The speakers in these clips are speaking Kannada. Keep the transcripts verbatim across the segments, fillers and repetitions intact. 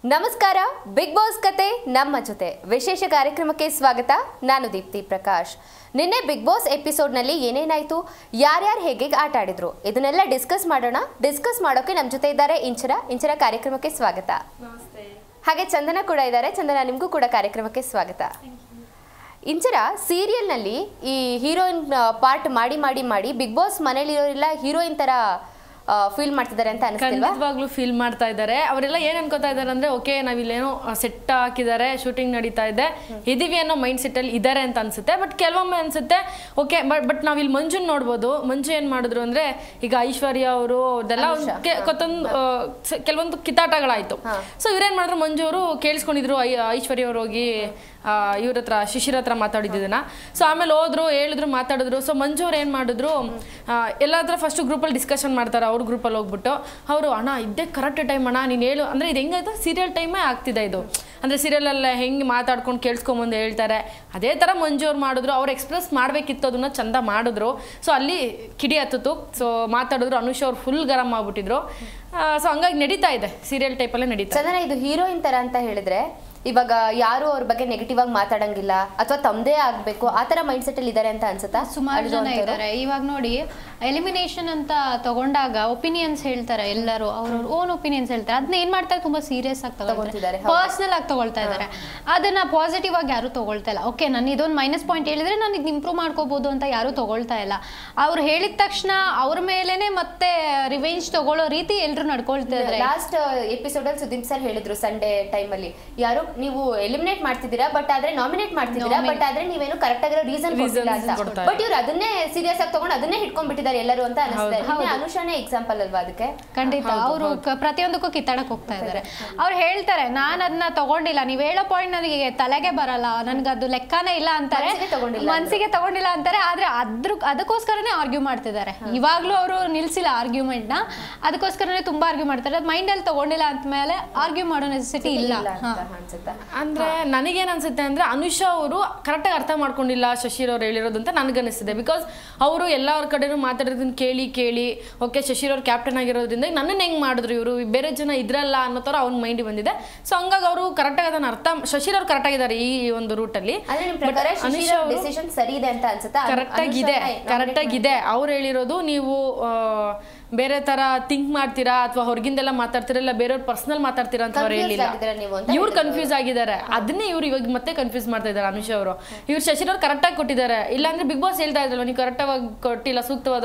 ನಮಸ್ಕಾರ ಬಿಗ್ ಬಾಸ್ ಕತೆ ನಮ್ಮ ಜೊತೆ ವಿಶೇಷ ಕಾರ್ಯಕ್ರಮಕ್ಕೆ ಸ್ವಾಗತ. ನಾನು ದೀಪ್ತಿ ಪ್ರಕಾಶ್. ನಿನ್ನೆ ಬಿಗ್ ಬಾಸ್ ಎಪಿಸೋಡ್ ನಲ್ಲಿ ಏನೇನಾಯ್ತು, ಯಾರ್ಯಾರು ಹೇಗೆ ಆಟ ಆಡಿದ್ರು, ಇದನ್ನೆಲ್ಲ ಡಿಸ್ಕಸ್ ಮಾಡೋಣ. ಡಿಸ್ಕಸ್ ಮಾಡೋಕೆ ನಮ್ಮ ಜೊತೆ ಇದ್ದಾರೆ ಇಂಚರ. ಇಂಚರ, ಕಾರ್ಯಕ್ರಮಕ್ಕೆ ಸ್ವಾಗತ. ನಮಸ್ತೆ. ಹಾಗೆ ಚಂದನ ಕೂಡ ಇದ್ದಾರೆ. ಚಂದನ, ನಿಮಗೂ ಕೂಡ ಕಾರ್ಯಕ್ರಮಕ್ಕೆ ಸ್ವಾಗತ. ಇಂಚರ, ಸೀರಿಯಲ್ ನಲ್ಲಿ ಈ ಹೀರೋಯಿನ್ ಪಾರ್ಟ್ ಮಾಡಿ ಮಾಡಿ ಮಾಡಿ ಬಿಗ್ ಬಾಸ್ ಮನೇಲಿ ಇರೋರೆಲ್ಲ ಹೀರೋಯಿನ್ ತರ ಫೀಲ್ ಮಾಡ್ತಿದ್ದಾರೆ ಅಂತ ಅನಿಸ್ತಿಲ್ವಾ? ಖಂಡಿತವಾಗ್ಲೂ ಫೀಲ್ ಮಾಡ್ತಾ ಇದ್ದಾರೆ. ಅವರೆಲ್ಲ ಏನ್ ಅನ್ಕೋತಾ ಇದಾರೆ ಅಂದ್ರೆ, ಓಕೆ ನಾವಿಲ್ಲೇನೋ ಸೆಟ್ ಹಾಕಿದ್ದಾರೆ, ಶೂಟಿಂಗ್ ನಡೀತಾ ಇದೆ, ಇದೀವಿ ಅನ್ನೋ ಮೈಂಡ್ ಸೆಟ್ ಅಲ್ಲಿ ಇದಾರೆ ಅಂತ ಅನ್ಸುತ್ತೆ. ಬಟ್ ಕೆಲವೊಮ್ಮೆ ಅನ್ಸುತ್ತೆ ಓಕೆ ಬಟ್ ಬಟ್ ನಾವ್ ಇಲ್ಲಿ ಮಂಜುನ್ ನೋಡ್ಬೋದು. ಮಂಜು ಏನ್ ಮಾಡಿದ್ರು ಅಂದ್ರೆ, ಈಗ ಐಶ್ವರ್ಯ ಅವರು ಅವ್ರದೆಲ್ಲ ಕೊತ್ತೊಂದು ಕೆಲವೊಂದು ಕಿತ್ತಾಟಗಳಾಯ್ತು. ಸೊ ಇವ್ರೇನ್ ಮಾಡಿದ್ರು, ಮಂಜು ಅವರು ಕೇಳಿಸ್ಕೊಂಡಿದ್ರು ಐಶ್ವರ್ಯ ಅವ್ರು ಹೋಗಿ ಇವ್ರ ಹತ್ರ ಶಿಶಿರ ಹತ್ರ ಮಾತಾಡಿದ್ದನ್ನ. ಸೊ ಆಮೇಲೆ ಹೋದ್ರು, ಹೇಳಿದ್ರು, ಮಾತಾಡಿದ್ರು. ಸೊ ಮಂಜು ಅವ್ರು ಏನ್ ಮಾಡಿದ್ರು, ಎಲ್ಲ ಹತ್ರ ಫಸ್ಟ್ ಗ್ರೂಪಲ್ಲಿ ಡಿಸ್ಕಷನ್ ಮಾಡ್ತಾರೆ. ಅವ್ರ ಗ್ರೂಪಲ್ಲಿ ಹೋಗ್ಬಿಟ್ಟು ಅವರು, ಅಣ್ಣ ಇದ್ದೇ ಕರೆಕ್ಟ್ ಟೈಮ್ ಅಣ್ಣ, ನೀನು ಹೇಳು ಅಂದ್ರೆ ಇದು ಹೆಂಗಾಯ್ತು, ಸೀರಿಯಲ್ ಟೈಮೇ ಆಗ್ತಿದೆ ಇದು, ಅಂದ್ರೆ ಸೀರಿಯಲ್ ಹೆಂಗೆ ಮಾತಾಡ್ಕೊಂಡು ಕೇಳಿಸ್ಕೊಂಬಂದು ಹೇಳ್ತಾರೆ, ಅದೇ ತರ ಮಂಜು ಅವ್ರು ಮಾಡಿದ್ರು. ಅವ್ರು ಎಕ್ಸ್ಪ್ರೆಸ್ ಮಾಡ್ಬೇಕಿತ್ತು, ಅದನ್ನ ಚಂದ ಮಾಡಿದ್ರು. ಸೊ ಅಲ್ಲಿ ಕಿಡಿ ಹತ್ತಿತು. ಸೊ ಮಾತಾಡಿದ್ರು. ಅನುಷ್ ಅವ್ರು ಫುಲ್ ಗರಂ ಆಗ್ಬಿಟ್ಟಿದ್ರು. ಸೊ ಹಂಗಾಗಿ ನಡೀತಾ ಇದೆ, ಸೀರಿಯಲ್ ಟೈಪಲ್ಲೇ ನಡೀತಾ ಇದೆ. ಚಂದನ, ಇದು ಹೀರೋಯಿನ್ ತರ ಅಂತ ಹೇಳಿದ್ರೆ ಇವಾಗ ಯಾರು ಅವ್ರ ಬಗ್ಗೆ ನೆಗೆಟಿವ್ ಆಗಿ ಮಾತಾಡಂಗಿಲ್ಲ ಅಥವಾ ತಮ್ಮದೇ ಆಗ್ಬೇಕು ಆ ತರ ಮೈಂಡ್ ಸೆಟ್ ಅಲ್ಲಿ ಇದಾರೆ ಅಂತ ಅನ್ಸುತ್ತಾ? ಸುಮಾರು ಜನ ಇದ್ದಾರೆ. ಇವಾಗ ನೋಡಿ, ಎಲಿಮಿನೇಷನ್ ಅಂತ ತಗೊಂಡಾಗ ಒಪಿನಿಯನ್ಸ್ ಹೇಳ್ತಾರೆ, ಎಲ್ಲರೂ ಅವ್ರವ್ರ ಓನ್ ಒಪಿನಿಯನ್ಸ್ ಹೇಳ್ತಾರೆ. ಅದನ್ನ ಏನ್ ಮಾಡ್ತಾರೆ, ತುಂಬಾ ಸೀರಿಯಸ್ ಆಗಿ ತಗೊಳ್ತಿದ್ದಾರೆ, ಪರ್ಸನಲ್ ಆಗಿ ತಗೊಳ್ತಾ ಇದ್ದಾರೆ. ಅದನ್ನ ಪಾಸಿಟಿವ್ ಆಗಿ ಯಾರು ತಗೊಳ್ತಾ ಇಲ್ಲ. ಓಕೆ, ನಾನು ಇದೊಂದು ಮೈನಸ್ ಪಾಯಿಂಟ್ ಹೇಳಿದ್ರೆ ನಾನು ಇದು ಇಂಪ್ರೂವ್ ಮಾಡ್ಕೋಬಹುದು ಅಂತ ಯಾರು ತಗೊಳ್ತಾ ಇಲ್ಲ. ಅವ್ರು ಹೇಳಿದ ತಕ್ಷಣ ಅವ್ರ ಮೇಲೆನೆ ಮತ್ತೆ ರಿವೆಂಜ್ ತಗೊಳ್ಳೋ ರೀತಿ ಎಲ್ರು ನಡ್ಕೊಳ್ತಾ ಇದ್ದಾರೆ. ಲಾಸ್ಟ್ ಎಪಿಸೋಡ್ ಅಲ್ಲಿ ಸುದೀಪ್ ಸರ್ ಹೇಳಿದ್ರು, ಸಂಡೇ ಟೈಮ್ ಅಲ್ಲಿ, ಯಾರು ನೀವು ಎಲಿಮಿನೇಟ್ ಮಾಡ್ತಿದ್ದೀರಾ ಬಟ್ ಆದ್ರೆ ನಾಮಿನೇಟ್ ಮಾಡ್ತಿದ್ದೀರಾ, ಬಟ್ ಆದ್ರೆ ನೀವೇನು ಕರೆಕ್ಟ್ ಆಗಿರೋ ರೀಸನ್ ಕೊಟ್ಟಿಲ್ಲ ಅಂತ. ಬಟ್ ಇವ್ರು ಅದನ್ನೇ ಸೀರಿಯಸ್ ಆಗಿ ತಗೊಂಡು ಅದನ್ನೇ ಹಿಡ್ಕೊಂಡ್ಬಿಟ್ಟಿದ್ದಾರೆ ಎಲ್ಲರೂ ಅಂತ ಅನಿಸ್ತಾರೆ. ಅನುಷಾನೇ ಎಕ್ಸಾಂಪಲ್ ಅಲ್ವಾ ಅದಕ್ಕೆ? ಖಂಡಿತ. ಅವರು ಪ್ರತಿಯೊಂದಕ್ಕೂ ಕಿತ್ತಾಡಕ್ ಹೋಗ್ತಾ ಇದ್ದಾರೆ. ಅವ್ರು ಹೇಳ್ತಾರೆ, ನಾನ್ ಅದನ್ನ ತಗೊಂಡಿಲ್ಲ, ನೀವ್ ಹೇಳೋ ಪಾಯಿಂಟ್ ನನಗೆ ತಲೆಗೆ ಬರಲ್ಲ, ನನ್ಗೆ ಅದು ಲೆಕ್ಕನೇ ಇಲ್ಲ ಅಂತಾರೆ, ಮನ್ಸಿಗೆ ತಗೊಂಡಿಲ್ಲ ಅಂತಾರೆ. ಆದ್ರೆ ಅದ್ರ ಅದಕ್ಕೋಸ್ಕರನೇ ಆರ್ಗ್ಯೂ ಮಾಡ್ತಿದ್ದಾರೆ. ಇವಾಗ್ಲೂ ಅವರು ನಿಲ್ಸಿಲ್ಲ ಆರ್ಗ್ಯುಮೆಂಟ್ ನ, ಅದಕ್ಕೋಸ್ಕರನೇ ತುಂಬಾ ಆರ್ಗ್ಯೂ ಮಾಡ್ತಾರೆ. ಮೈಂಡ್ ಅಲ್ಲಿ ತಗೊಂಡಿಲ್ಲ ಅಂತ ಮೇಲೆ ಆರ್ಗ್ಯೂ ಮಾಡೋ ನೆಸೆಸಿಟಿ ಇಲ್ಲ ಅಂದ್ರೆ ನನಗೇನ್ ಅನ್ಸುತ್ತೆ ಅಂದ್ರೆ, ಅನುಷಾ ಅವರು ಕರೆಕ್ಟಾಗಿ ಅರ್ಥ ಮಾಡ್ಕೊಂಡಿಲ್ಲ ಶಶಿರ್ ಅವ್ರು ಹೇಳಿರೋದು ಅಂತ ನನಗನ್ನಿಸ್ತಿದೆ. ಬಿಕಾಸ್ ಅವರು ಎಲ್ಲರ ಕಡೆನೂ ಮಾತಾಡೋದನ್ನ ಕೇಳಿ ಕೇಳಿ ಓಕೆ ಶಶಿರ್ ಅವ್ರು ಕ್ಯಾಪ್ಟನ್ ಆಗಿರೋದ್ರಿಂದ ನನ್ನನ್ನು ಹೆಂಗ್ ಮಾಡಿದ್ರು ಇವರು, ಬೇರೆ ಜನ ಇದ್ರಲ್ಲ ಅನ್ನೋ ತರ ಅವ್ನ ಮೈಂಡ್ ಬಂದಿದೆ. ಸೊ ಹಂಗಾಗಿ ಅವರು ಕರೆಕ್ಟಾಗಿ ಅದನ್ನ ಅರ್ಥ, ಶಶಿರ್ ಅವ್ರು ಕರೆಕ್ಟ್ ಆಗಿದ್ದಾರೆ ಈ ಒಂದು ರೂಟ್ ಅಲ್ಲಿ. ಅನುಷಾ ಡಿಸಿಷನ್ ಸರಿ ಇದೆ ಅಂತ ಅನ್ಸುತ್ತಾ? ಕರೆಕ್ಟ್ ಆಗಿದೆ, ಕರೆಕ್ಟ್ ಆಗಿದೆ. ಅವ್ರು ಹೇಳಿರೋದು, ನೀವು ಬೇರೆ ತರ ಥಿಂಕ್ ಮಾಡ್ತೀರಾ ಅಥವಾ ಹೊರಗಿಂದೆಲ್ಲ ಮಾತಾಡ್ತೀರಾ, ಇಲ್ಲ ಬೇರೆಯವ್ರು ಪರ್ಸನಲ್ ಮಾತಾಡ್ತೀರಾ ಅಂತ ಅವ್ರು ಹೇಳಿಲ್ಲ. ಇವ್ರು ಕನ್ಫ್ಯೂಸ್ ಆಗಿದ್ದಾರೆ. ಅದನ್ನೇ ಇವ್ರು ಇವಾಗ ಮತ್ತೆ ಕನ್ಫ್ಯೂಸ್ ಮಾಡ್ತಾ ಇದ್ದಾರೆ ಅನುಷಾ ಅವರು. ಇವ್ರು ಶಶಿರ್ ಅವ್ರು ಕರೆಕ್ಟ್ ಆಗಿ ಕೊಟ್ಟಿದ್ದಾರೆ. ಇಲ್ಲಾಂದ್ರೆ ಬಿಗ್ ಬಾಸ್ ಹೇಳ್ತಾ ಇದ್ರಲ್ಲ, ನೀವು ಕರೆಕ್ಟ್ ಆಗಿ ಕೊಟ್ಟಿಲ್ಲ, ಸೂಕ್ತವಾದ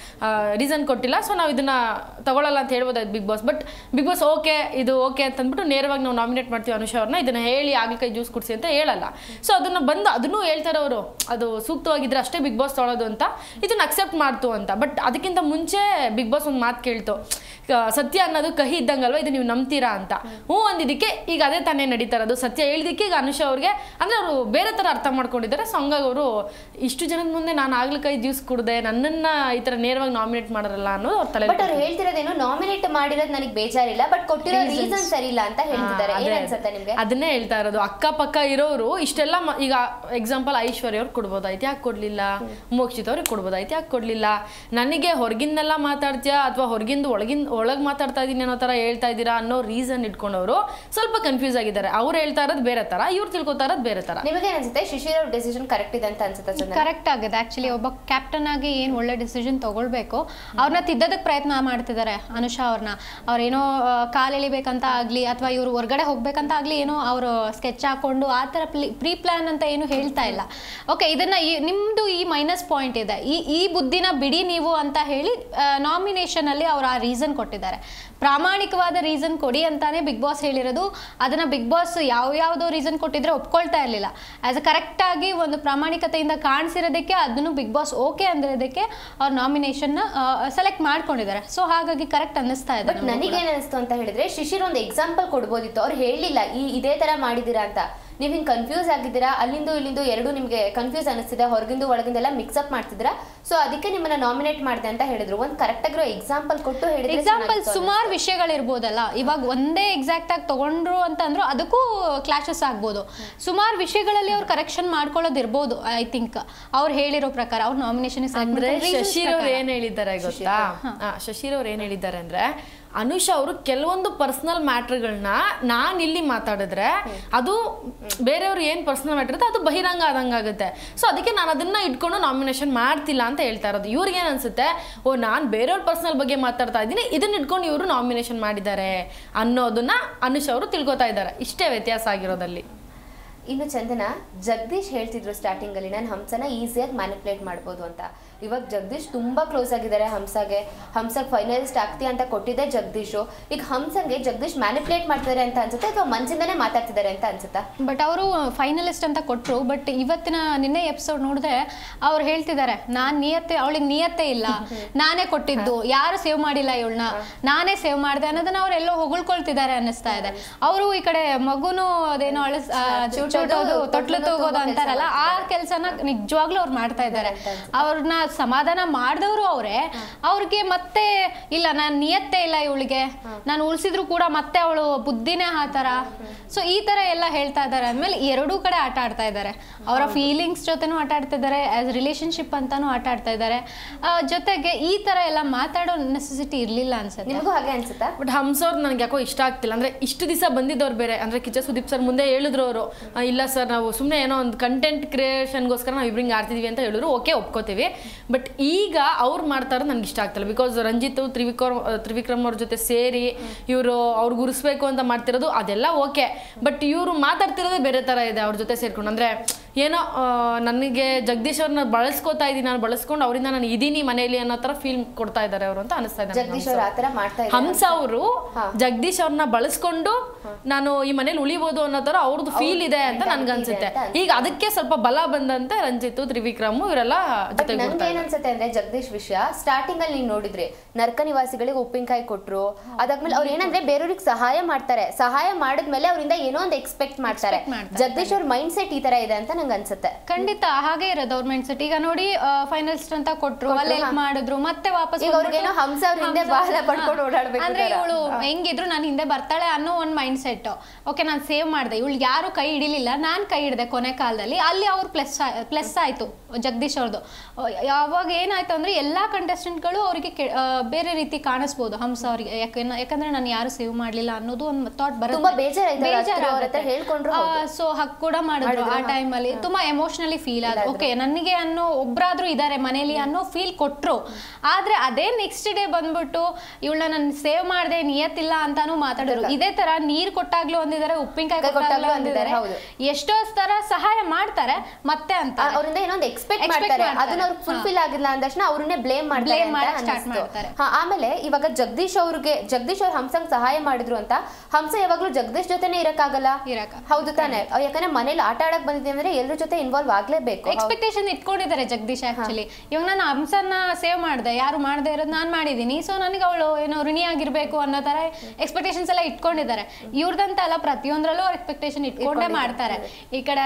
ರೀಸನ್ ಕೊಟ್ಟಿಲ್ಲ, ಸೊ ನಾವು ಇದನ್ನ ತಗೊಳ್ಳಲ್ಲ ಅಂತ ಹೇಳ್ಬೋದಾಯ್ತು big boss. But big boss okay ಇದು ಓಕೆ ಅಂತ ಅಂದ್ಬಿಟ್ಟು ನೇರವಾಗಿ ನಾವು ನಾಮಿನೇಟ್ ಮಾಡ್ತೀವಿ ಅನುಷಾ ಅವ್ರನ್ನ, ಇದನ್ನ ಹೇಳಿ ಆಗ್ಲಿಕ್ಕೆ ಜ್ಯೂಸ್ ಕುಡಿಸಿ ಅಂತ ಹೇಳಲ್ಲ. ಸೊ ಅದನ್ನ ಬಂದು ಅದನ್ನು ಹೇಳ್ತಾರೆ ಅವರು, ಅದು ಸೂಕ್ತವಾಗಿದ್ರೆ ಅಷ್ಟೇ ಬಿಗ್ ಬಾಸ್ ತೊಳೋದು ಅಂತ, ಇದನ್ನ ಅಕ್ಸೆಪ್ಟ್ ಮಾಡ್ತು ಅಂತ. ಬಟ್ ಅದಕ್ಕಿಂತ ಮುಂಚೆ ಬಿಗ್ ಬಾಸ್ ಒಂದು ಮಾತು ಕೇಳ್ತು, ಸತ್ಯ ಅನ್ನೋದು ಕಹಿ ಇದ್ದಂಗಲ್ವಾ, ಇದು ನೀವು ನಂಬ್ತೀರಾ ಅಂತ. ಹ್ಞೂ ಅಂದಿದ್ದಕ್ಕೆ ಈಗ ಅದೇ ತಾನೇ ನಡೀತಾ ಇರೋದು. ಸತ್ಯ ಹೇಳಿದಕ್ಕೆ ಈಗ ಅನುಷಾ ಅವ್ರಿಗೆ ಅಂದ್ರೆ ಅವರು ಬೇರೆ ತರ ಅರ್ಥ ಮಾಡ್ಕೊಂಡಿದ್ದಾರೆ. ಸೊ ಹಂಗಾಗಿ ಅವರು ಇಷ್ಟು ಜನದ ಮುಂದೆ ನಾನು ಆಗ್ಲಿಕ್ಕೆ ಜ್ಯೂಸ್ ಕುಡ್ದೆ, ನನ್ನನ್ನ ಈ ತರ ನೇರವಾಗಿ ನಾಮಿನೇಟ್ ಮಾಡರಲ್ಲ ಅನ್ನೋದು ಅವ್ರ ತಲೆ. ಬಟ್ ಅವ್ರು ಹೇಳ್ತಿರೋದೇನು, ನಾಮಿನೇಟ್ ಮಾಡಿರೋದು ನನಗೆ ಬೇಜಾರಿಲ್ಲ, ಬಟ್ ಕೊಟ್ಟಿರೋ ರೀಸನ್ ಸರಿ ಇಲ್ಲ ಅಂತ ಹೇಳ್ತಿದ್ದಾರೆ. ಏನ್ ಅನ್ಸುತ್ತೆ ನಿಮ್ಗೆ? ಅದನ್ನೇ ಹೇಳ್ತಾ ಇರೋದು. ಅಕ್ಕಪಕ್ಕ ಇರೋರು ಇಷ್ಟೆಲ್ಲ ಈಗ ಎಕ್ಸಾಂಪಲ್ ಐಶ್ವರ್ಯ ಅವ್ರು ಕೊಡ್ಬೋದಾಯ್ತು, ಯಾಕೆ ಕೊಡ್ಲಿಲ್ಲ? ಮೋಕ್ಷಿತ್ ಅವ್ರಿಗೆ ಕೊಡ್ಬೋದಾಯ್ತು, ಯಾಕೆ ಕೊಡ್ಲಿಲ್ಲ? ನನಗೆ ಹೊರಗಿಂದೆಲ್ಲ ಮಾತಾಡ್ತೀಯಾ ಅಥವಾ ಹೊರಗಿಂದ ಒಳಗಿಂದ ಒಳಗ್ ಮಾತಾಡ್ತಾ ಇದೀನಿ ಅನ್ನೋ ತರ ಹೇಳ್ತಾ ಇದ್ದೀರಾ ಅನ್ನೋ ರೀಸನ್ ಇಟ್ಕೊಂಡವರು ಸ್ವಲ್ಪ ಕನ್ಫ್ಯೂಸ್ ಆಗಿದ್ದಾರೆ. ಅವ್ರು ಹೇಳ್ತಾ ಇರೋದು ಬೇರೆ ತರ, ಇವ್ರು ತಿಳ್ಕೊತಾ ಇರೋದು ಬೇರೆ ತರ. ನಿಮಗೆ ಅನ್ಸುತ್ತೆ ಶಿಶಿರ್ ಅವ್ರ ಡಿಸಿಷನ್ ಕರೆಕ್ಟ್ ಇದೆ ಅಂತ ಅನ್ಸುತ್ತೆ? ಕರೆಕ್ಟ್ ಆಗಿದೆ. ಆಕ್ಚುಲಿ ಒಬ್ಬ ಕ್ಯಾಪ್ಟನ್ ಆಗಿ ಏನ್ ಒಳ್ಳೆ ಡಿಸಿಷನ್ ತಗೊಳ್ಬೇಕು, ಅವ್ರನ್ನ ತಿದ್ದೋದಕ್ಕೆ ಪ್ರಯತ್ನ ಮಾಡ್ತಿದ್ದಾರೆ ಅನುಷಾ ಅವ್ರನ್ನ. ಅವ್ರೇನೋ ಕಾಲ್ ಎಳಿಬೇಕಂತ ಆಗ್ಲಿ ಅಥವಾ ಇವ್ರು ಹೊರಗಡೆ ಹೋಗ್ಬೇಕಂತ ಆಗ್ಲಿ, ಏನೋ ಅವ್ರು ಸ್ಕೆಚ್ ಹಾಕೊಂಡು ಆ ತರ ಪ್ರೀ ಪ್ಲಾನ್ ಅಂತ ಏನು ಹೇಳ್ತಾ ಇಲ್ಲ. ಓಕೆ, ಇದನ್ನ ನಿಮ್ದು ಈ ಮೈನಸ್ ಪಾಯಿಂಟ್ ಇದೆ, ಈ ಈ ಬುದ್ಧಿನ ಬಿಡಿ ನೀವು ಅಂತ ಹೇಳಿ ನಾಮಿನೇಷನ್ ಅಲ್ಲಿ ಅವ್ರು ಆ ರೀಸನ್ ಕೊಟ್ಟಿದ್ದಾರೆ. ಪ್ರಾಮಾಣಿಕವಾದ ರೀಸನ್ ಕೊಡಿ ಅಂತಾನೆ ಬಿಗ್ ಬಾಸ್ ಹೇಳಿರೋದು. ಅದನ್ನ ಬಿಗ್ ಬಾಸ್ ಯಾವ ಯಾವ್ದೋ ರೀಸನ್ ಕೊಟ್ಟಿದ್ರೆ ಒಪ್ಕೊಳ್ತಾ ಇರ್ಲಿಲ್ಲ. ಆಸ್ ಅ ಕರೆಕ್ಟ್ ಆಗಿ ಒಂದು ಪ್ರಾಮಾಣಿಕತೆಯಿಂದ ಕಾಣಿಸಿರೋದಕ್ಕೆ ಅದನ್ನು ಬಿಗ್ ಬಾಸ್ ಓಕೆ ಅಂದಿರೋದಕ್ಕೆ ಅವ್ರ ನಾಮಿನೇಷನ್ ಸೆಲೆಕ್ಟ್ ಮಾಡ್ಕೊಂಡಿದ್ದಾರೆ. ಸೊ ಹಾಗಾಗಿ ಕರೆಕ್ಟ್ ಅನ್ನಿಸ್ತಾ ಇದೆ. ಬಟ್ ನನಗೇನ್ ಅನಿಸ್ತು ಅಂತ ಹೇಳಿದ್ರೆ, ಶಿಶಿರ್ ಒಂದು ಎಕ್ಸಾಂಪಲ್ ಕೊಡ್ಬೋದಿತ್ತು. ಅವ್ರು ಹೇಳಿಲ್ಲ ಈ ಇದೇ ತರ ಮಾಡಿದಿರಾ ಅಂತ. ನೀವು ಹಿಂಗೆ ಕನ್ಫ್ಯೂಸ್ ಆಗಿದ್ದೀರಾ, ಅಲ್ಲಿಂದು ಇಲ್ಲಿಂದು ಎರಡು ನಿಮಗೆ ಕನ್ಫ್ಯೂಸ್ ಅನಿಸ್ತಿದೆ, ಹೊರಗಿಂದು ಒಳಗಿಂದೆಲ್ಲ ಮಿಕ್ಸಪ್ ಮಾಡ್ತಿದ್ದೀರಾ, ಸೊ ಅದಕ್ಕೆ ನಿಮ್ಮನ್ನ ನಾಮಿನೇಟ್ ಮಾಡಿದೆ ಅಂತ ಹೇಳಿದ್ರು. ಒಂದು ಕರೆಕ್ಟ್ ಆಗಿರೋ ಎಕ್ಸಾಂಪಲ್ ಕೊಟ್ಟು ಹೇಳಿದ್ರೆ. ಎಕ್ಸಾಂಪಲ್ ಸುಮಾರು ವಿಷಯಗಳಿರ್ಬೋದಲ್ಲ, ಇವಾಗ ಒಂದೇ ಎಕ್ಸಾಕ್ಟ್ ಆಗಿ ತಗೊಂಡ್ರು ಅಂತ ಅಂದ್ರೂ ಅದಕ್ಕೂ ಕ್ಲಾಶಸ್ ಆಗ್ಬೋದು. ಸುಮಾರು ವಿಷಯಗಳಲ್ಲಿ ಅವ್ರು ಕರೆಕ್ಷನ್ ಮಾಡ್ಕೊಳ್ಳೋದು ಇರ್ಬೋದು. ಐ ಥಿಂಕ್ ಅವ್ರು ಹೇಳಿರೋ ಪ್ರಕಾರ ಅವ್ರ ನಾಮಿನೇಷನ್ ಶಶಿರ್ ಅವ್ರು ಏನ್ ಹೇಳಿದ್ದಾರೆ ಗೊತ್ತಾ? ಶಶಿರ್ ಅವ್ರು ಏನ್ ಹೇಳಿದ್ದಾರೆ ಅಂದ್ರೆ, ಅನುಷಾ ಅವರು ಕೆಲವೊಂದು ಪರ್ಸನಲ್ ಮ್ಯಾಟ್ರ್ಗಳನ್ನ ನಾನು ಇಲ್ಲಿ ಮಾತಾಡಿದ್ರೆ ಅದು ಬೇರೆಯವ್ರು ಏನು ಪರ್ಸನಲ್ ಮ್ಯಾಟ್ರ್ ಇರುತ್ತೆ ಅದು ಬಹಿರಂಗ ಆದಂಗೆ ಆಗುತ್ತೆ. ಸೊ ಅದಕ್ಕೆ ನಾನು ಅದನ್ನ ಇಟ್ಕೊಂಡು ನಾಮಿನೇಷನ್ ಮಾಡ್ತಿಲ್ಲ ಅಂತ ಹೇಳ್ತಾ ಇರೋದು. ಇವ್ರಿಗೆ ಏನು ಅನ್ಸುತ್ತೆ, ಓ ನಾನು ಬೇರೆಯವ್ರ ಪರ್ಸನಲ್ ಬಗ್ಗೆ ಮಾತಾಡ್ತಾ ಇದ್ದೀನಿ, ಇದನ್ನ ಇಟ್ಕೊಂಡು ಇವರು ನಾಮಿನೇಷನ್ ಮಾಡಿದ್ದಾರೆ ಅನ್ನೋದನ್ನ ಅನುಷಾ ಅವರು ತಿಳ್ಕೊತಾ ಇದ್ದಾರೆ. ಇಷ್ಟೇ ವ್ಯತ್ಯಾಸ ಆಗಿರೋದಲ್ಲಿ. ಇನ್ನು ಚಂದನ, ಜಗದೀಶ್ ಹೇಳ್ತಿದ್ರು ಸ್ಟಾರ್ಟಿಂಗ್ ಅಲ್ಲಿ ನಾನು ಹಂಸನ ಈಸಿಯಾಗಿ ಮ್ಯಾನಿಪುಲೇಟ್ ಮಾಡ್ಬೋದು ಅಂತ. ಇವಾಗ ಜಗದೀಶ್ ತುಂಬಾ ಕ್ಲೋಸ್ ಆಗಿದ್ದಾರೆ ಹಂಸಾಗೆ. ಹಂಸಗೆ ಫೈನಲಿಸ್ಟ್ ಆಗ್ತೀಯ ಅಂತ ಕೊಟ್ಟಿದ್ದೆ ಜಗದೀಶು. ಈಗ ಹಂಸಂಗೆ ಜಗದೀಶ್ ಮ್ಯಾನಿಪುಲೇಟ್ ಮಾಡ್ತಿದ್ದಾರೆ ಅಂತ ಅನ್ಸುತ್ತೆ ಅಥವಾ ಮನ್ಸಿಂದಾನೇ ಮಾತಾಡ್ತಿದ್ದಾರೆ ಅಂತ ಅನ್ಸುತ್ತಾ? ಬಟ್ ಅವರು ಫೈನಲಿಸ್ಟ್ ಅಂತ ಕೊಟ್ಟರು. ಬಟ್ ಇವತ್ತಿನ ನಿನ್ನೆ ಎಪಿಸೋಡ್ ನೋಡಿದ್ರೆ ಅವ್ರು ಹೇಳ್ತಿದ್ದಾರೆ ನಾನು ನಿಯತ್ತೆ, ಅವಳಿಗೆ ನಿಯತ್ತೆ ಇಲ್ಲ, ನಾನೇ ಕೊಟ್ಟಿದ್ದು, ಯಾರು ಸೇವ್ ಮಾಡಿಲ್ಲ ಇವಳನ್ನ, ನಾನೇ ಸೇವ್ ಮಾಡಿದೆ ಅನ್ನೋದನ್ನ ಅವ್ರು ಎಲ್ಲೋ ಹೊಗಳ್ಕೊಳ್ತಿದ್ದಾರೆ ಅನ್ನಿಸ್ತಾ ಇದೆ. ಅವರು ಈ ಕಡೆ ಮಗುನು ಅದೇನೋ ಅಳ ಚೂಟೋದು ತೊಟ್ಲು ತಗೋದು ಅಂತಾರಲ್ಲ, ಆ ಕೆಲಸನ ನಿಜವಾಗ್ಲೂ ಅವ್ರು ಮಾಡ್ತಾ ಇದ್ದಾರೆ. ಅವ್ರನ್ನ ಸಮಾಧಾನ ಮಾಡಿದವರು ಅವರೇ. ಅವ್ರಿಗೆ ಮತ್ತೆ ಇಲ್ಲ ನಾನು ನಿಯತ್ತೆ ಇಲ್ಲ ಇವಳಿಗೆ, ನಾನು ಉಳಿಸಿದ್ರು ಕೂಡ ಮತ್ತೆ ಅವಳು ಬುದ್ಧಿನೇ ಆ ಥರ. ಸೊ ಈ ತರ ಎಲ್ಲ ಹೇಳ್ತಾ ಇದ್ದಾರೆ ಅಂದ್ಮೇಲೆ ಎರಡೂ ಕಡೆ ಆಟ ಆಡ್ತಾ ಇದ್ದಾರೆ. ಅವರ ಫೀಲಿಂಗ್ಸ್ ಜೊತೆನೂ ಆಟ ಆಡ್ತಾ ಇದ್ದಾರೆ, ಆಸ್ ರಿಲೇಶನ್ಶಿಪ್ ಅಂತಾನು ಆಟ ಆಡ್ತಾ ಇದ್ದಾರೆ. ಜೊತೆಗೆ ಈ ತರ ಎಲ್ಲ ಮಾತಾಡೋ ನೆಸೆಸಿಟಿ ಇರ್ಲಿಲ್ಲ ಅನ್ಸುತ್ತೆ. ನಿಮಗೂ ಹಾಗೆ ಅನ್ಸುತ್ತಾ? ಬಟ್ ಹಂಸವ್ರು ನನಗೆ ಯಾಕೋ ಇಷ್ಟ ಆಗ್ತಿಲ್ಲ. ಅಂದ್ರೆ ಇಷ್ಟು ದಿವಸ ಬಂದಿದ್ದವ್ರು ಬೇರೆ, ಅಂದ್ರೆ ಕಿಚ್ಚ ಸುದೀಪ್ ಸರ್ ಮುಂದೆ ಹೇಳಿದ್ರು ಅವರು, ಇಲ್ಲ ಸರ್ ನಾವು ಸುಮ್ಮನೆ ಏನೋ ಒಂದು ಕಂಟೆಂಟ್ ಕ್ರಿಯೇಷನ್ಗೋಸ್ಕರ ನಾವು ಇಬ್ರಿಂಗ್ ಆಡ್ತಿದೀವಿ ಅಂತ ಹೇಳಿದ್ರು, ಓಕೆ ಒಪ್ಕೋತೀವಿ. ಬಟ್ ಈಗ ಅವ್ರು ಮಾಡ್ತಾ ಇರೋದು ನನಗೆ ಇಷ್ಟ ಆಗ್ತಿಲ್ಲ. ಬಿಕಾಸ್ ರಂಜಿತ್ ತ್ರಿವಿಕ್ರಮ್ ತ್ರಿವಿಕ್ರಮ್ ಅವ್ರ ಜೊತೆ ಸೇರಿ ಇವರು ಅವ್ರಿಗೆ ಉರಿಸ್ಬೇಕು ಅಂತ ಮಾಡ್ತಿರೋದು ಅದೆಲ್ಲ ಓಕೆ. ಬಟ್ ಇವರು ಮಾತಾಡ್ತಿರೋದೇ ಬೇರೆ ತರ ಇದೆ ಅವ್ರ ಜೊತೆ ಸೇರ್ಕೊಂಡು. ಅಂದ್ರೆ ಏನೋ ನನಗೆ ಜಗದೀಶ್ ಅವ್ರನ್ನ ಬಳಸ್ಕೋತಾ ಇದ್ದೀನಿ, ನಾನು ಬಳಸ್ಕೊಂಡು ಅವರಿಂದ ನಾನು ಇದೀನಿ ಮನೆಯಲ್ಲಿ ಅನ್ನೋ ತರ ಫೀಲ್ ಕೊಡ್ತಾ ಇದ್ದಾರೆ ಅವರು ಅಂತ ಅನಿಸ್ತಾ ಇದೆ. ಜಗದೀಶ್ ಅವ್ರು ಆತರ ಮಾಡ್ತಾ ಇದ್ದಾರೆ. ಹಂಸ ಅವರು ಜಗದೀಶ್ ಅವ್ರನ್ನ ಬಳಸ್ಕೊಂಡು ನಾನು ಈ ಮನೇಲಿ ಉಳಿಬಹುದು ಅನ್ನೋ ತರ ಅವ್ರದ್ದು ಫೀಲ್ ಇದೆ ಅಂತ ನನ್ಗನ್ಸುತ್ತೆ. ಈಗ ಅದಕ್ಕೆ ಸ್ವಲ್ಪ ಬಲ ಬಂದಂತೆ ರಂಜಿತ್ ತ್ರಿವಿಕ್ರಮ್ ಇವರೆಲ್ಲ ಜೊತೆ. ನನ್ಗೆ ಏನ್ಸುತ್ತೆ ಅಂದ್ರೆ ಜಗದೀಶ್ ವಿಷಯ ಸ್ಟಾರ್ಟಿಂಗ್ ಅಲ್ಲಿ ನೀವು ನೋಡಿದ್ರೆ ನರ್ಕ ನಿವಾಸಿಗಳಿಗೆ ಉಪ್ಪಿನಕಾಯಿ ಕೊಟ್ರು, ಅದಾದ್ಮೇಲೆ ಅವ್ರು ಏನಂದ್ರೆ ಬೇರೆಯವ್ರಿಗೆ ಸಹಾಯ ಮಾಡ್ತಾರೆ, ಸಹಾಯ ಮಾಡಿದ್ಮೇಲೆ ಅವರಿಂದ ಏನೋ ಒಂದು ಎಕ್ಸ್ಪೆಕ್ಟ್ ಮಾಡ್ತಾರೆ. ಜಗದೀಶ್ ಅವ್ರ ಮೈಂಡ್ ಸೆಟ್ ಈ ತರ ಇದೆ ಅಂತ ನಂಗೆ ಅನ್ಸುತ್ತೆ. ಖಂಡಿತ ಹಾಗೆ ಇರೋದು ಅವ್ರ ಮೈಂಡ್ ಸೆಟ್. ಈಗ ನೋಡಿ ಫೈನಲಿಸ್ಟ್ ಅಂತ ಕೊಟ್ರು, ಅಲ್ಲಿ ಹೆಲ್ಪ್ ಮಾಡಿದ್ರು, ಮತ್ತೆ ವಾಪಸ್ ಅವ್ರಿಗೇನೋ ಹಂಸ ಅವ್ರ ಹಿಂದೆ ಬಾಲ ಪಡ್ಕೊಂಡು ಓಡಾಡ್ಬೇಕು. ಅಂದ್ರೆ ಇವಳು ಹೆಂಗಿದ್ರು ನಾನು ಹಿಂದೆ ಬರ್ತಾಳೆ ಅನ್ನೋ ಒಂದ್ ಮೈಂಡ್ ಸೆಟ್. ಓಕೆ ನಾನು ಸೇವ್ ಮಾಡಿದೆ, ಇವಳಿಗೆ ಯಾರು ಕೈ ಹಿಡಿಲಿಲ್ಲ, ನಾನ್ ಕೈ ಹಿಡಿದೆ ಕೊನೆ ಕಾಲದಲ್ಲಿ, ಅಲ್ಲಿ ಅವ್ರು ಪ್ಲಸ್ ಪ್ಲಸ್ ಆಯ್ತು ಜಗದೀಶ್ ಅವ್ರದ್ದು. ಯಾವಾಗ ಏನಾಯ್ತು ಅಂದ್ರೆ ಎಲ್ಲಾ ಕಂಟೆಸ್ಟೆಂಟ್ಗಳು ಅವರಿಗೆ ಬೇರೆ ರೀತಿ ಕಾಣಿಸ್ಬೋದು ಹಂಸ ಅವ್ರಿಗೆ. ಯಾಕಂದ್ರೆ ನಾನು ಯಾರು ಸೇವ್ ಮಾಡ್ಲಿಲ್ಲ ಅನ್ನೋದು ಒಂದು ಥಾಟ್ ಬರುತ್ತೆ. ಸೊ ಹಕ್ ಕೂಡ ಮಾಡಿದ್ರು ಆ ಟೈಮ್ ಅಲ್ಲಿ. ತುಂಬಾ ಎಮೋಷನಲಿ ಫೀಲ್ ಆದ, ಓಕೆ ನನಗೆ ಅನ್ನೋ ಒಬ್ರಾದ್ರೂ ಇದಾರೆ ಮನೇಲಿ ಅನ್ನೋ ಫೀಲ್ ಕೊಟ್ರು. ಆದ್ರೆ ಅದೇ ನೆಕ್ಸ್ಟ್ ಡೇ ಬಂದ್ಬಿಟ್ಟು ಇವಳನ್ನ ನಾನು ಸೇವ್ ಮಾಡಿದೆ ನಿಯತ್ತಿಲ್ಲ ಅಂತಾನು ಮಾತಾಡಿದ್ರು. ಇದೇ ತರ ನೀರ್ ಕೊಟ್ಟಾಗ್ಲೂ ಅಂದಿದ್ದಾರೆ, ಉಪ್ಪಿನಕಾಯಿ ಕೊಟ್ಟಾಗ್ಲೂ ಅಂದಿದ್ದಾರೆ, ಎಷ್ಟೋ ತರ ಸಹಾಯ ಮಾಡ್ತಾರೆ ಮತ್ತೆ ಅಂತ ಅವರಿಂದ ಏನೊಂದು ಎಕ್ಸ್ಪೆಕ್ಟ್ ಮಾಡ್ತಾರೆ. ಅದನ್ನ ಅವ್ರಿಗೆ ಫುಲ್ಫಿಲ್ ಆಗಿಲ್ಲ ಅಂದ ತಕ್ಷಣ ಅವ್ರನ್ನೇ ಬ್ಲೇಮ್ ಮಾಡ್ತಾರೆ. ಆಮೇಲೆ ಇವಾಗ ಜಗದೀಶ್ ಅವ್ರಿಗೆ ಜಗದೀಶ್ ಅವ್ರ ಹಂಸಂಗ್ ಸಹಾಯ ಮಾಡಿದ್ರು ಅಂತ ಹಂಸ ಯಾವಾಗ್ಲೂ ಜಗದೀಶ್ ಜೊತೆನೆ ಇರಕ್ಕಾಗಲ್ಲ, ಹೌದು ತಾನೆ? ಯಾಕಂದ್ರೆ ಮನೇಲಿ ಆಟ ಆಡಕ್ ಬಂದಿದೆ ಅಂದ್ರೆ ಎಲ್ಲರ ಜೊತೆ ಇನ್ವಾಲ್ವ್ ಆಗ್ಲೇಬೇಕು. ಎಕ್ಸ್ಪೆಕ್ಟೇಷನ್ ಇಟ್ಕೊಂಡಿದ್ದಾರೆ ಜಗದೀಶ್. ಆಕ್ಚುಲಿ ಇವಾಗ ನಾನು ಹಂಸನ ಸೇವ್ ಮಾಡಿದೆ, ಯಾರು ಮಾಡದೆ ಇರೋದು ನಾನ್ ಮಾಡಿದೀನಿ, ಸೊ ನನಗೆ ಅವಳು ಏನೋ ಋಣಿ ಆಗಿರ್ಬೇಕು ಅನ್ನೋ ತರ ಎಕ್ಸ್ಪೆಕ್ಟೇಷನ್ಸ್ ಎಲ್ಲ ಇಟ್ಕೊಂಡಿದ್ದಾರೆ. ಇವ್ರದಂತ ಅಲ್ಲ, ಪ್ರತಿಯೊಂದ್ರಲ್ಲೂ ಅವ್ರ ಎಕ್ಸ್ಪೆಕ್ಟೇಷನ್ ಇಟ್ಕೊಂಡೇ ಮಾಡ್ತಾರೆ. ಈ ಕಡೆ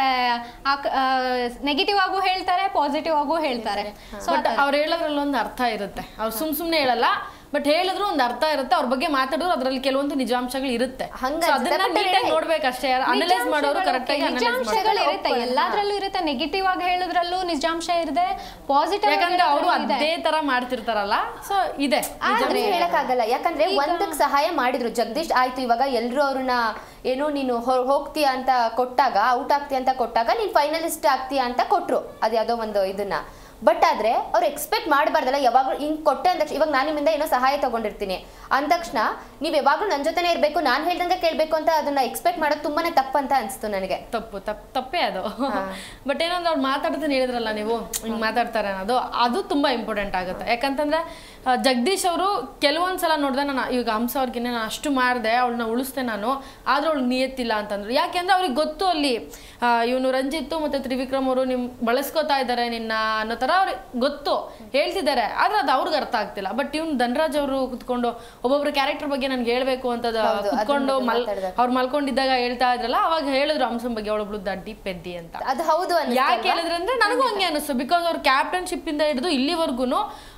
ನೆಗೆಟಿವ್ ಆಗು ಹೇಳ್ತಾರೆ, ಪಾಸಿಟಿವ್ ಆಗು ಹೇಳ್ತಾರೆ. ಸೊ ಅವ್ರು ಹೇಳೋದ್ರಲ್ಲಿ ಒಂದು ಅರ್ಥ ಇರುತ್ತೆ. ಅವ್ರು ಸುಮ್ ಸುಮ್ನೆ ಹೇಳಲ್ಲ, ಬಟ್ ಹೇಳಿದ್ರು ಒಂದು ಅರ್ಥ ಇರುತ್ತೆ. ಅವ್ರ ಬಗ್ಗೆ ಮಾತಾಡಿದ್ರು ಅದ್ರಲ್ಲಿ ಕೆಲವೊಂದು ನಿಜಾಂಶಗಳು ಇರುತ್ತೆ. ನೋಡ್ಬೇಕಷ್ಟೇ, ಅನಲೈಸ್ ಮಾಡೋರು ಕರೆಕ್ಟ್ ಆಗಿ ನಿಜಾಂಶಗಳು ಇರುತ್ತೆ. ಎಲ್ಲಾದ್ರಲ್ಲೂ ಇರುತ್ತೆ. ನೆಗೆಟಿವ್ ಆಗಿ ಹೇಳಿದ್ರಲ್ಲೂ ನಿಜಾಂಶ ಇರುತ್ತೆ, ಪಾಸಿಟಿವ್ ಯಾಕಂದ್ರೆ ಅವರು ಅದೇ ತರ ಮಾಡ್ತಿರ್ತಾರಲ್ಲ. ಸೊ ಇದೆ ಹೇಳಕ್ಕಾಗಲ್ಲ. ಯಾಕಂದ್ರೆ ಒಂದಕ್ಕೆ ಸಹಾಯ ಮಾಡಿದ್ರು ಜಗದೀಶ್, ಆಯ್ತು ಇವಾಗ ಎಲ್ರು ಅವ್ರನ್ನ ಏನು ನೀನು ಹೋಗ್ತೀಯ ಅಂತ ಕೊಟ್ಟಾಗ, ಔಟ್ ಆಗ್ತೀಯ ಅಂತ ಕೊಟ್ಟಾಗ ನೀನ್ ಫೈನಲಿಸ್ಟ್ ಆಗ್ತೀಯ ಅಂತ ಕೊಟ್ರು ಅದ್ಯಾವುದೋ ಒಂದು ಇದನ್ನ. ಬಟ್ ಆದ್ರೆ ಅವ್ರು ಎಕ್ಸ್ಪೆಕ್ಟ್ ಮಾಡಬಾರ್ದಲ್ಲ, ಯಾವಾಗಲೂ ಹಿಂಗ್ ಕೊಟ್ಟೆ ಅಂದ ತಕ್ಷಣ ಇವಾಗ ನಾನು ನಿಮ್ಮಿಂದ ಏನೋ ಸಹಾಯ ತಗೊಂಡಿರ್ತೀನಿ ಅಂದ ತಕ್ಷಣ ನೀವ್ ಯಾವಾಗ್ಲೂ ನನ್ನ ಜೊತೆನೇ ಇರ್ಬೇಕು, ನಾನು ಹೇಳ್ದಂಗೆ ಕೇಳ್ಬೇಕು ಅಂತ ಅದನ್ನ ಎಕ್ಸ್ಪೆಕ್ಟ್ ಮಾಡೋದು ತುಂಬಾನೇ ತಪ್ಪಂತ ಅನ್ಸ್ತು ನನಗೆ. ತಪ್ಪು ತಪ್ಪು ತಪ್ಪೇ ಅದು. ಬಟ್ ಏನಂದ್ರೆ ಅವ್ರು ಮಾತಾಡ್ತಾನೆ ಹೇಳಿದ್ರಲ್ಲ ನೀವು ಹಿಂಗ್ ಮಾತಾಡ್ತಾರೆ ಅನ್ನೋದು, ಅದು ತುಂಬಾ ಇಂಪಾರ್ಟೆಂಟ್ ಆಗುತ್ತೆ. ಯಾಕಂತಂದ್ರೆ ಜಗದೀಶ್ ಅವರು ಕೆಲವೊಂದ್ಸಲ ನೋಡಿದೆ, ನಾನು ಈಗ ಹಂಸ ಅವ್ರಿಗಿನ್ನ ನಾನು ಅಷ್ಟು ಮಾಡಿದೆ, ಅವಳನ್ನ ಉಳಿಸ್ದೆ ನಾನು, ಆದ್ರೆ ಅವಳು ನಿಯತ್ತಿಲ್ಲ ಅಂತಂದ್ರು. ಯಾಕೆಂದ್ರೆ ಅವ್ರಿಗೆ ಗೊತ್ತು ಅಲ್ಲಿ ಇವನು ರಂಜಿತ್ ಮತ್ತೆ ತ್ರಿವಿಕ್ರಮ್ ಅವರು ನಿಮ್ ಬಳಸ್ಕೋತಾ ಇದ್ದಾರೆ ನಿನ್ನ ಅನ್ನೋ ತರ ಅವ್ರಿಗೆ ಗೊತ್ತು, ಹೇಳ್ತಿದ್ದಾರೆ. ಆದ್ರೆ ಅದು ಅವ್ರಿಗೆ ಅರ್ಥ ಆಗ್ತಿಲ್ಲ. ಬಟ್ ಇವ್ನು ಧನರಾಜ್ ಅವರು ಕುತ್ಕೊಂಡು ಒಬ್ಬೊಬ್ರು ಕ್ಯಾರೆಕ್ಟರ್ ಬಗ್ಗೆ ನನ್ಗೆ ಹೇಳ್ಬೇಕು ಅಂತ ಕುತ್ಕೊಂಡು ಮಲ್ ಅವ್ರು ಮಲ್ಕೊಂಡಿದ್ದಾಗ ಹೇಳ್ತಾ ಇದ್ರಲ್ಲ, ಅವಾಗ ಹೇಳಿದ್ರು ಹಂಸನ್ ಬಗ್ಗೆ ಅವಳೊಬ್ಳು ದಡ್ಡಿ ಪೆದ್ದಿ ಅಂತ. ಅದು ಹೌದು. ಯಾಕೆ ಹೇಳಿದ್ರೆ ಅಂದ್ರೆ ನನಗೂ ಹಂಗೆ ಅನಿಸ್ತು. ಬಿಕಾಸ್ ಅವ್ರ ಕ್ಯಾಪ್ಟನ್ಶಿಪ್ ಇಂದ ಹಿಡಿದು ಇಲ್ಲಿವರೆಗೂ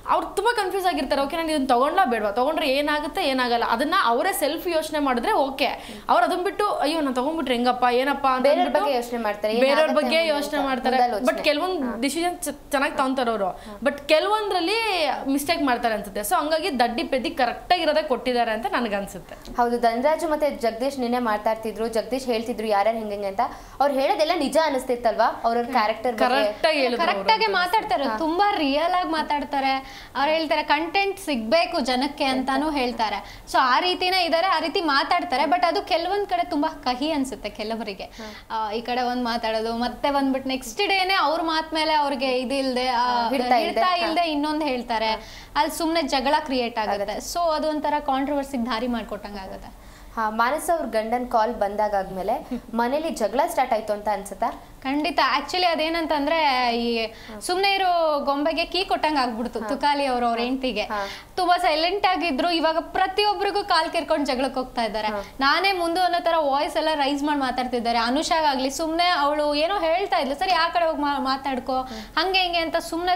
ಅವ್ರು ತುಂಬಾ ಕನ್ಫ್ಯೂಸ್ ಆಗಿರ್ತಾರೆ. ಓಕೆ ನಾನು ಇದನ್ನ ತಗೊಂಡ್ಲಾ ಬೇಡವಾ, ತಗೊಂಡ್ರೆ ಏನಾಗುತ್ತೆ ಏನಾಗಲ್ಲ, ಅದನ್ನ ಅವರೇ ಸೆಲ್ಫ್ ಯೋಚನೆ ಮಾಡಿದ್ರೆ ಓಕೆ. ಅವ್ರು ಅದನ್ನ ಬಿಟ್ಟು ಅಯ್ಯೋ ನಾನು ತಗೊಂಡ್ಬಿಟ್ರೆ ಹೆಂಗಪ್ಪ ಏನಪ್ಪ ಅಂತ ಯೋಚನೆ ಮಾಡ್ತಾರೆ, ಬೇರೆಯವ್ರ ಬಗ್ಗೆ ಯೋಚನೆ ಮಾಡ್ತಾರೆ. ಬಟ್ ಕೆಲವೊಂದು ಡಿಸಿಷನ್ ಚೆನ್ನಾಗಿ ತಗೊಂತಾರೆ ಅವರು, ಬಟ್ ಕೆಲವೊಂದ್ರಲ್ಲಿ ಮಿಸ್ಟೇಕ್ ಮಾಡ್ತಾರೆ ಅನ್ಸುತ್ತೆ. ಸೊ ಹಂಗಾಗಿ ದಡ್ಡಿ ಪೆದ್ದಿ ಕರೆಕ್ಟ್ ಆಗಿರೋದೇ ಕೊಟ್ಟಿದ್ದಾರೆ ಅಂತ ನನಗೆ ಅನ್ಸುತ್ತೆ. ಹೌದು, ಧನರಾಜು ಮತ್ತೆ ಜಗದೀಶ್ ನಿನ್ನೆ ಮಾತಾಡ್ತಿದ್ರು, ಜಗದೀಶ್ ಹೇಳ್ತಿದ್ರು ಯಾರ್ಯಾರು ಹಿಂಗೆ ಅಂತ. ಅವ್ರು ಹೇಳೋದೆಲ್ಲ ನಿಜ ಅನಿಸ್ತಿತ್ತಲ್ವಾ, ಅವ್ರ ಕ್ಯಾರೆಕ್ಟರ್ ಕರೆಕ್ಟ್ ಆಗಿ ಕರೆಕ್ಟ್ ಆಗಿ ಮಾತಾಡ್ತಾರೆ, ತುಂಬಾ ರಿಯಲ್ ಆಗಿ ಮಾತಾಡ್ತಾರೆ. ಅವ್ರು ಹೇಳ್ತಾರೆ ಕಂಟೆಂಟ್ ಸಿಗ್ಬೇಕು ಜನಕ್ಕೆ ಅಂತಾನು ಹೇಳ್ತಾರೆ. ಸೊ ಆ ರೀತಿನೇ ಇದಾರೆ, ಆ ರೀತಿ ಮಾತಾಡ್ತಾರೆ. ಬಟ್ ಅದು ಕೆಲವೊಂದ್ ಕಡೆ ತುಂಬಾ ಕಹಿ ಅನ್ಸುತ್ತೆ ಕೆಲವರಿಗೆ. ಈ ಕಡೆ ಒಂದ್ ಮಾತಾಡೋದು, ಮತ್ತೆ ಬಂದ್ಬಿಟ್ಟು ನೆಕ್ಸ್ಟ್ ಡೇನೆ ಅವ್ರ ಮಾತ್ ಮೇಲೆ ಅವ್ರಿಗೆ ಇದು ಇಲ್ದೆ ಹಿಡ್ತಾ ಇಲ್ದೆ ಇನ್ನೊಂದ್ ಹೇಳ್ತಾರೆ. ಅಲ್ಲಿ ಸುಮ್ನೆ ಜಗಳ ಕ್ರಿಯೇಟ್ ಆಗುತ್ತೆ. ಸೊ ಅದು ಒಂಥರ ಕಾಂಟ್ರವರ್ಸಿಗೆ ದಾರಿ ಮಾಡ್ಕೊಟ್ಟಂಗ ಆಗುತ್ತೆ. ಹಾ, ಮಾನಸ ಅವ್ರ ಗಂಡನ್ ಕಾಲ್ ಬಂದಾದ್ಮೇಲೆ ಮನೇಲಿ ಜಗಳ ಸ್ಟಾರ್ಟ್ ಆಯ್ತು ಅಂತ ಅನ್ಸುತ್ತಾ? ಖಂಡಿತ. ಆಕ್ಚುಲಿ ಅದೇನಂತಂದ್ರೆ ಈ ಸುಮ್ನೆ ಇರೋ ಗೊಂಬೆಗೆ ಕೀ ಕೊಟ್ಟಂಗ ಆಗ್ಬಿಡ್ತು ತುಕಾಲಿ ಅವರು ಅವ್ರ ಹೆಂಡತಿಗೆ. ತುಂಬಾ ಸೈಲೆಂಟ್ ಆಗಿದ್ರು, ಇವಾಗ ಪ್ರತಿಯೊಬ್ಬರಿಗೂ ಕಾಲ್ ಕೆರ್ಕೊಂಡು ಜಗಳಕ್ಕೆ ಹೋಗ್ತಾ ಇದ್ದಾರೆ. ನಾನೇ ಮುಂದೆ ಅನ್ನೋ ತರ ವಾಯ್ಸ್ ಎಲ್ಲ ರೈಸ್ ಮಾಡಿ ಮಾತಾಡ್ತಿದ್ದಾರೆ. ಅನುಷಾಗಾಗ್ಲಿ ಸುಮ್ನೆ ಅವಳು ಏನೋ ಹೇಳ್ತಾ ಇದ್ಲು, ಸರಿ ಆ ಕಡೆ ಹೋಗಿ ಮಾತಾಡ್ಕೋ ಹಂಗೆ ಹಿಂಗೆ ಅಂತ ಸುಮ್ನೆ